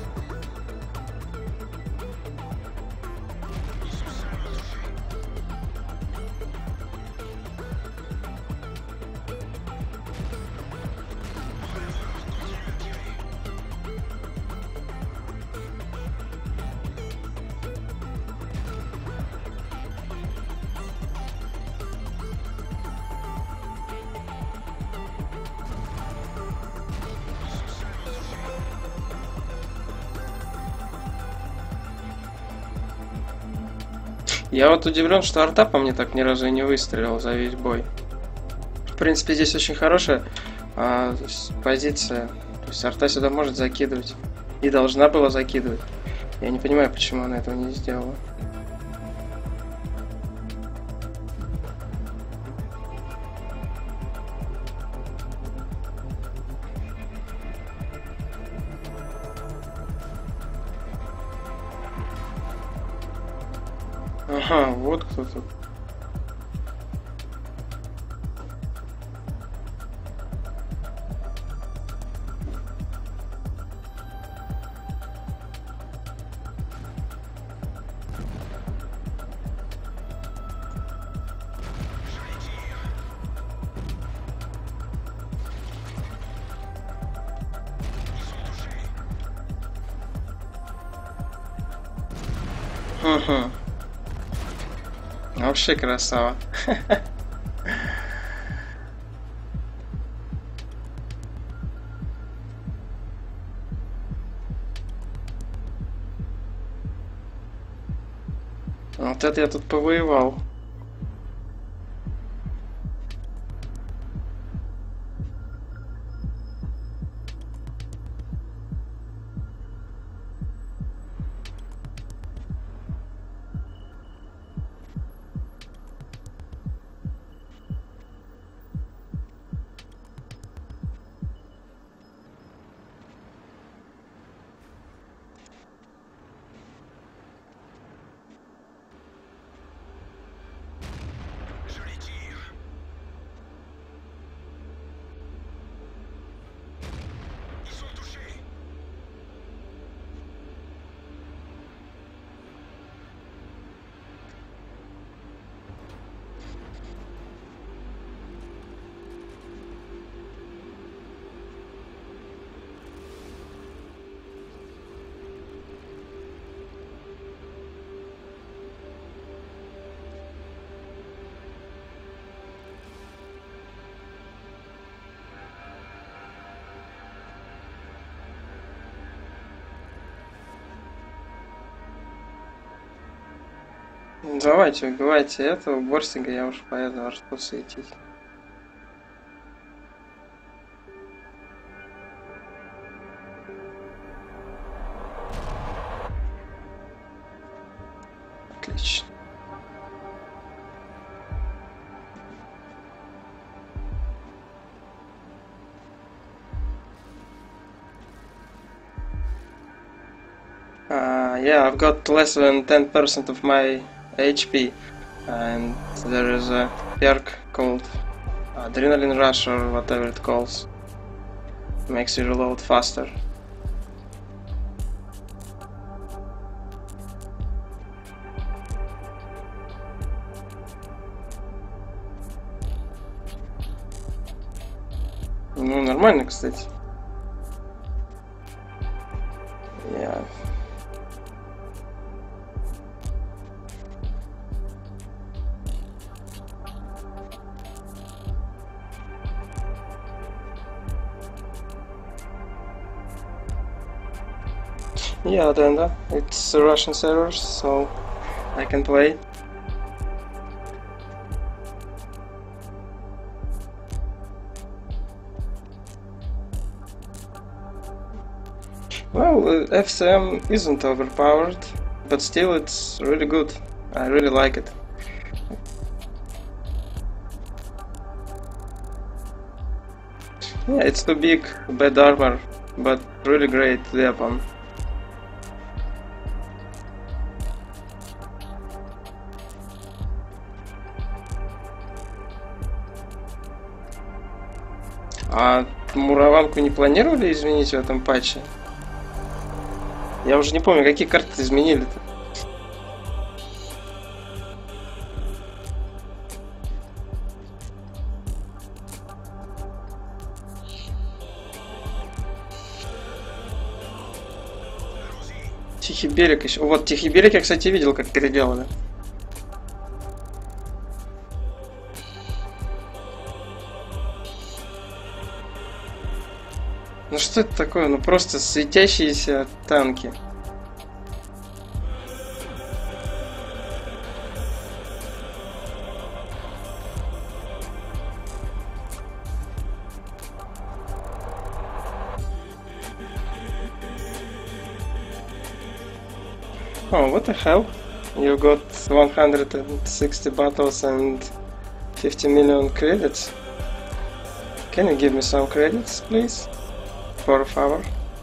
Я вот удивлен, что арта по мне так ни разу и не выстрелил за весь бой. В принципе, здесь очень хорошая а, то есть, позиция. То есть арта сюда может закидывать. И должна была закидывать. Я не понимаю, почему она этого не сделала. Ага, вот кто тут. Угу. Вообще красава. Вот это я тут повоевал. Давайте, убивайте этого Борстинга, я уж поеду аж посветить. Отлично. Uh, yeah, I've got less than ten percent of my H P, and there is a perk called Adrenaline Rush or whatever it calls. Makes you reload faster. Ну, нормально, кстати. Я... Yeah, Denda. It's a Russian servers, so I can play. Well, uh, F C M isn't overpowered, but still it's really good. I really like it. Yeah, it's too big, bad armor, but really great weapon. А мураванку не планировали изменить в этом патче? Я уже не помню, какие карты изменили-то. Тихий берег еще. Вот Тихий берег я, кстати, видел, как переделали. Ну что это такое? Ну просто светящиеся танки. Oh, what the hell? You got one hundred sixty battles and fifty million credits? Can you give me some credits, please? For a favor?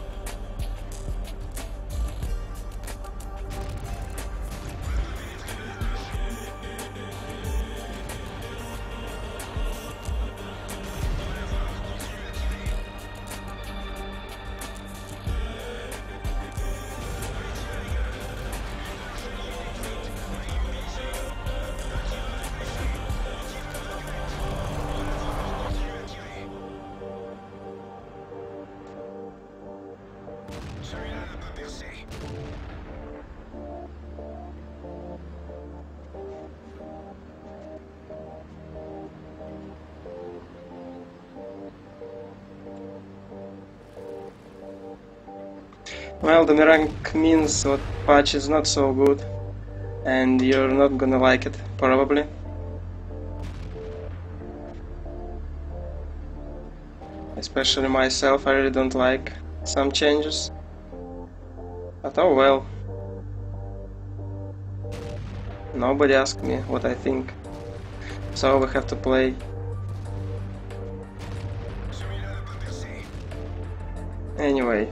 Well, the rank means what patch is not so good, and you're not gonna like it, probably. Especially myself, I really don't like some changes. But oh well. Nobody asked me what I think, so we have to play. Anyway.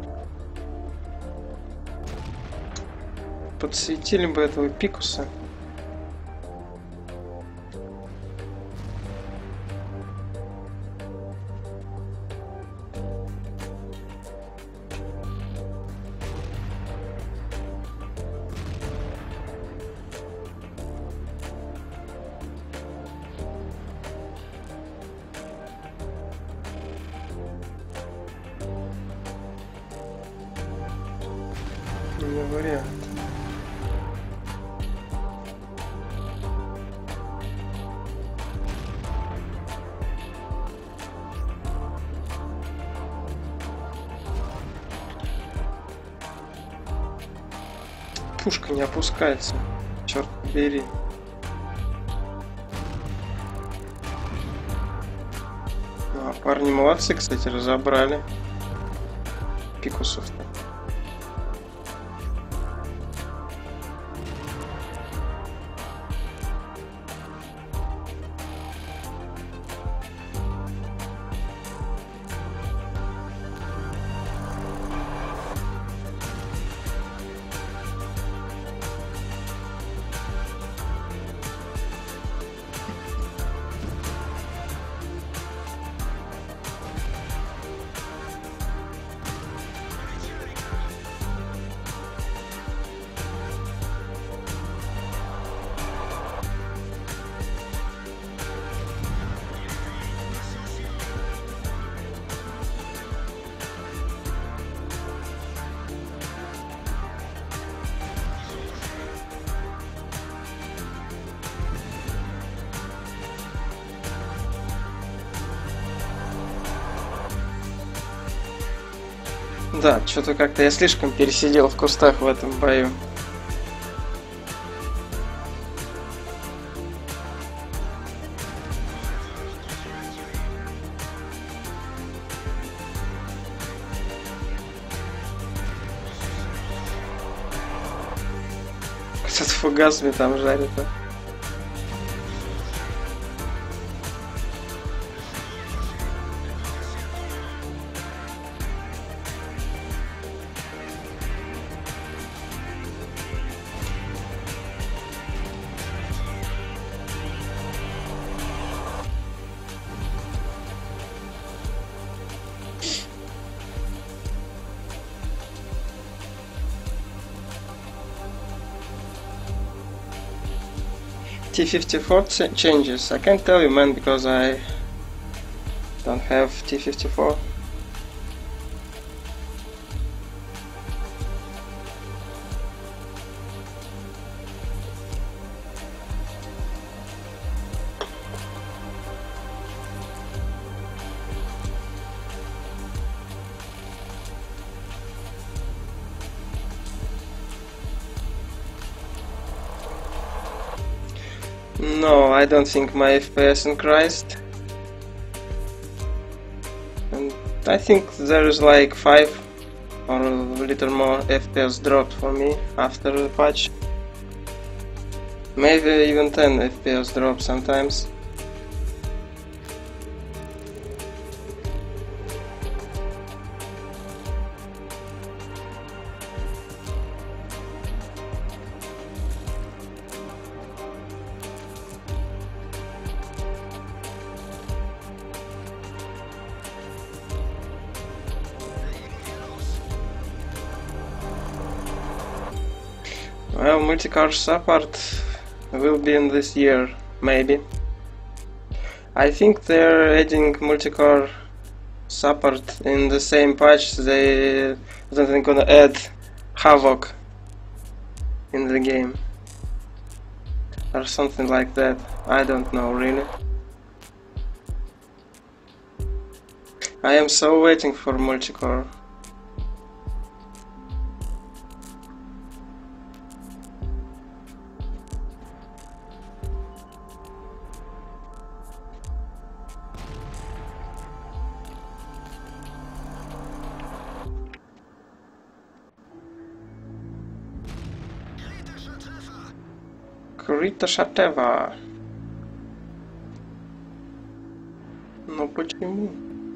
Подсветили бы этого Пикуса. Не вариант. Пушка не опускается, черт побери. Ну, а парни молодцы, кстати, разобрали Пикусов-то. Да, что-то как-то я слишком пересидел в кустах в этом бою. Кто-то фугасами там жарит. А? T fifty-four ch changes. I can't tell you, man, because I don't have T fifty-four. No, I don't think my F P S increased. And I think there is like five or a little more F P S dropped for me after the patch. Maybe even ten F P S drop sometimes. Well, multicore support will be in this year, maybe. I think they're adding multicore support in the same patch. They they're gonna add Havoc in the game or something like that. I don't know really. I am so waiting for multicore. Крита Шатева. Ну почему?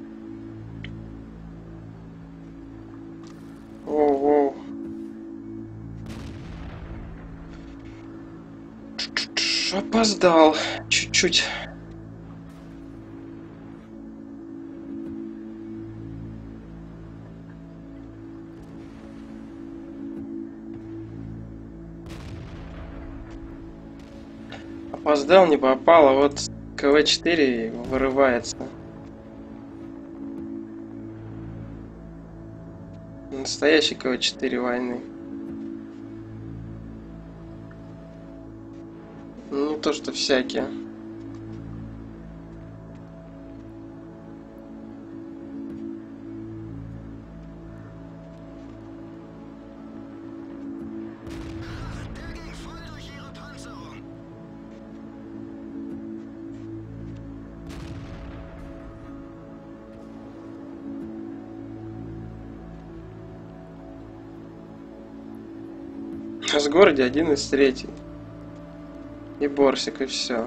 Воу-воу. Опоздал. Чуть-чуть. Опоздал, не попал, а вот КВ четыре вырывается. Настоящий КВ четыре войны. Не то что всякие. У нас в городе один из третий. И Борсик, и все.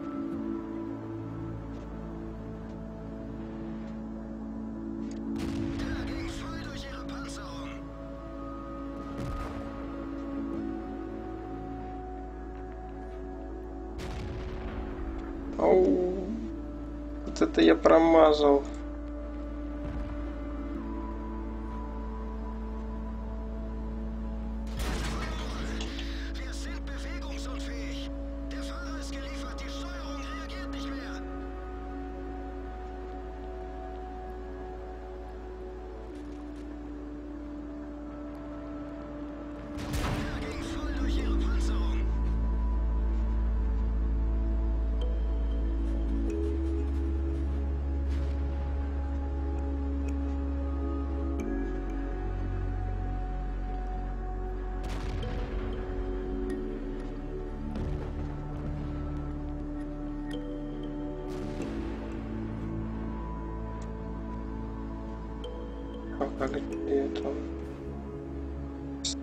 Оу, вот это я промазал.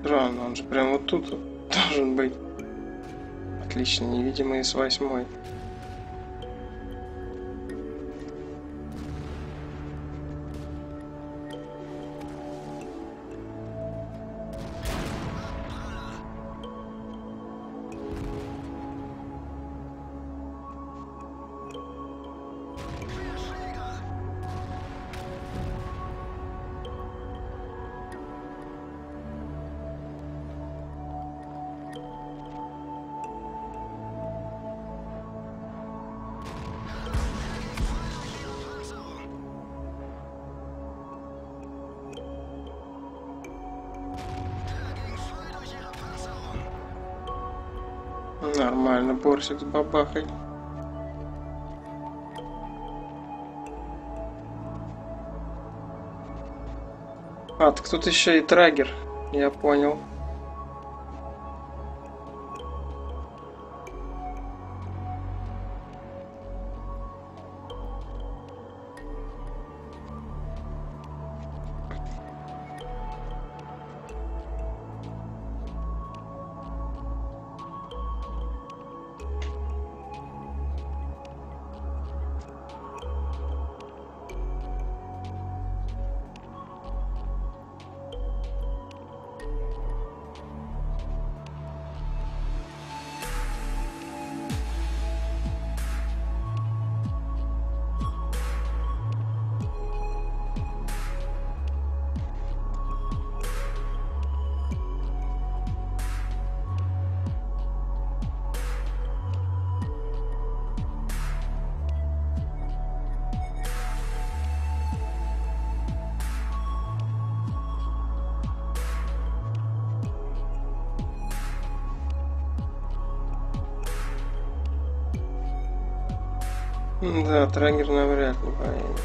Странно, он же прям вот тут вот должен быть. Отлично, невидимый с восьмой. Нормально, борщик с бабахой. А, так тут еще и трагер, я понял. Да, трагер навряд ли поедет.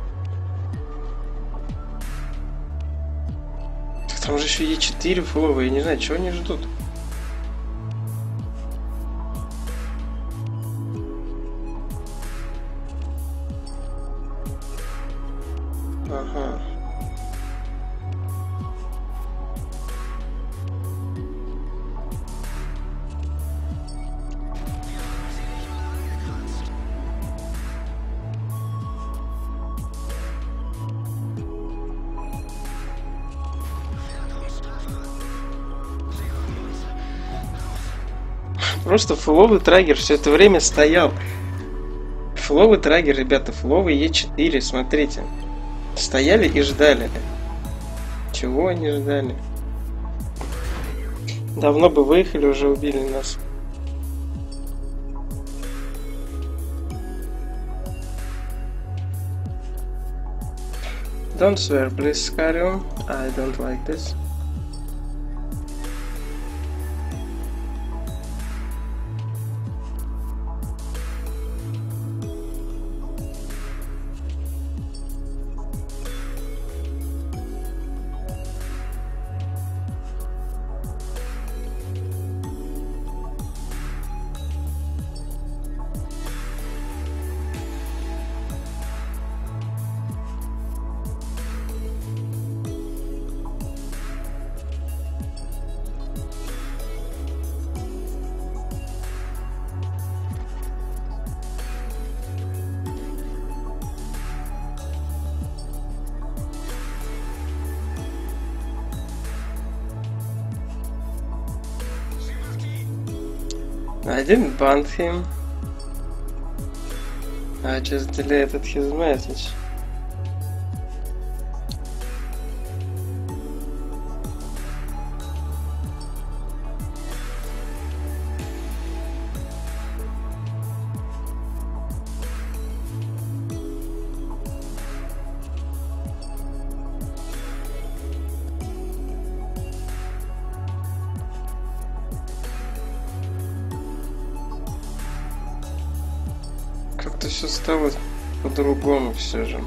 Так там же еще Е четыре фуловые, я не знаю, чего они ждут. Ага. Просто фуловый трагер все это время стоял. Фуловый трагер, ребята, фуловый Е четыре, смотрите. Стояли и ждали. Чего они ждали? Давно бы выехали, уже убили нас. Don't swear, please, Scario. I don't like this. I didn't ban him. I just deleted his message. Как-то все стало по-другому все же.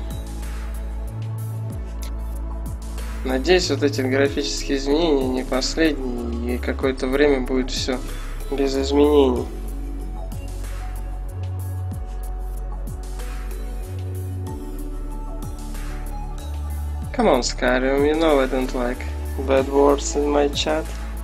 Надеюсь, вот эти графические изменения не последние, и какое-то время будет все без изменений. Come on, Skyrim, you know I don't like bad words in my chat.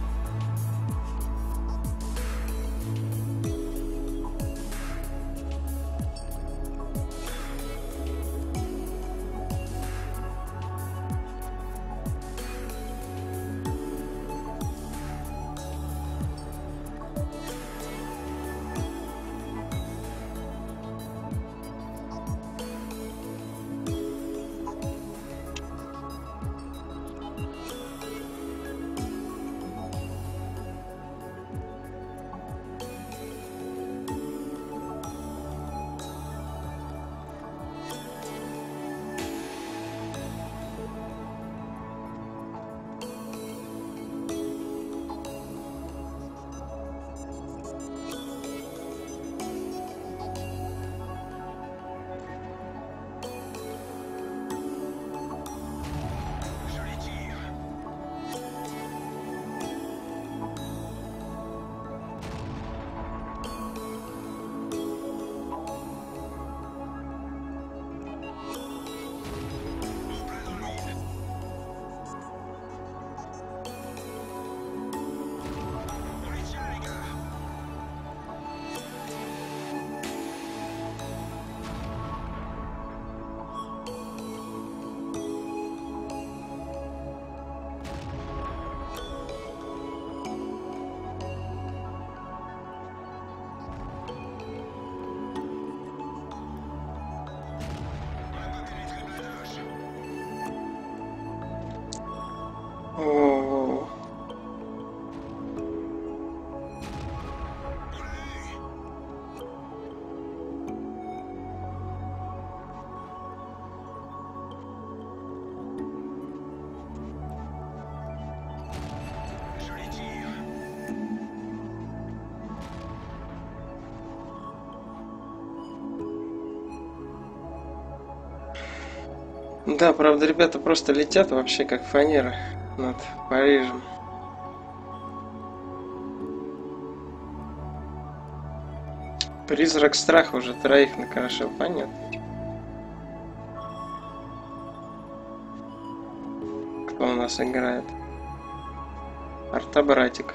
Oh. Да, правда, ребята просто летят вообще как фанера над Парижем. Призрак страха уже троих накрошил, понятно. Кто у нас играет? Артобратик.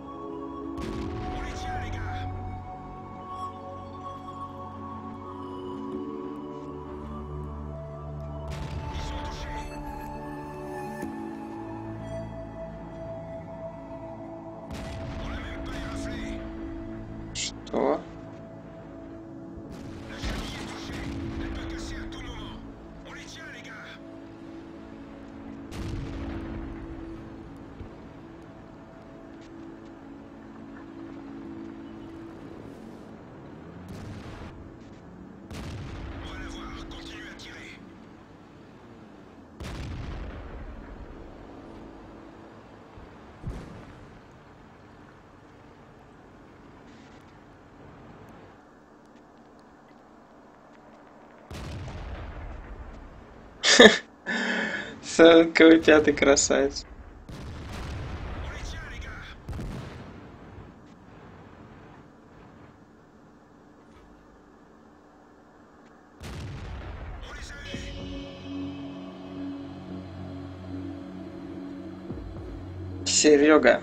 Что? Какой пятый красавец. Серега.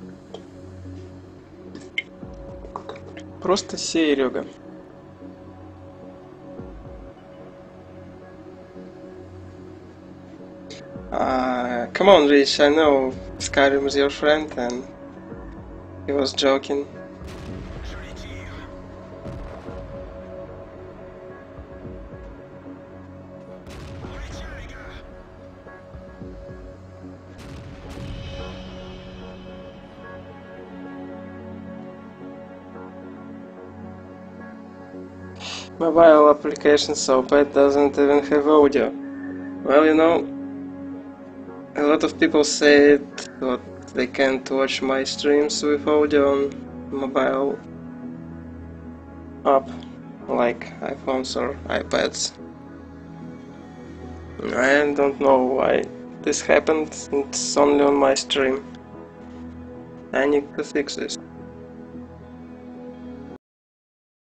Просто Серега. Uh, come on, Rich, I know Skyrim is your friend and he was joking. Mobile application so bad doesn't even have audio. Well, you know, a lot of people say that they can't watch my streams with audio on mobile app like iPhones or iPads. I don't know why this happened, it's only on my stream. I need to fix this.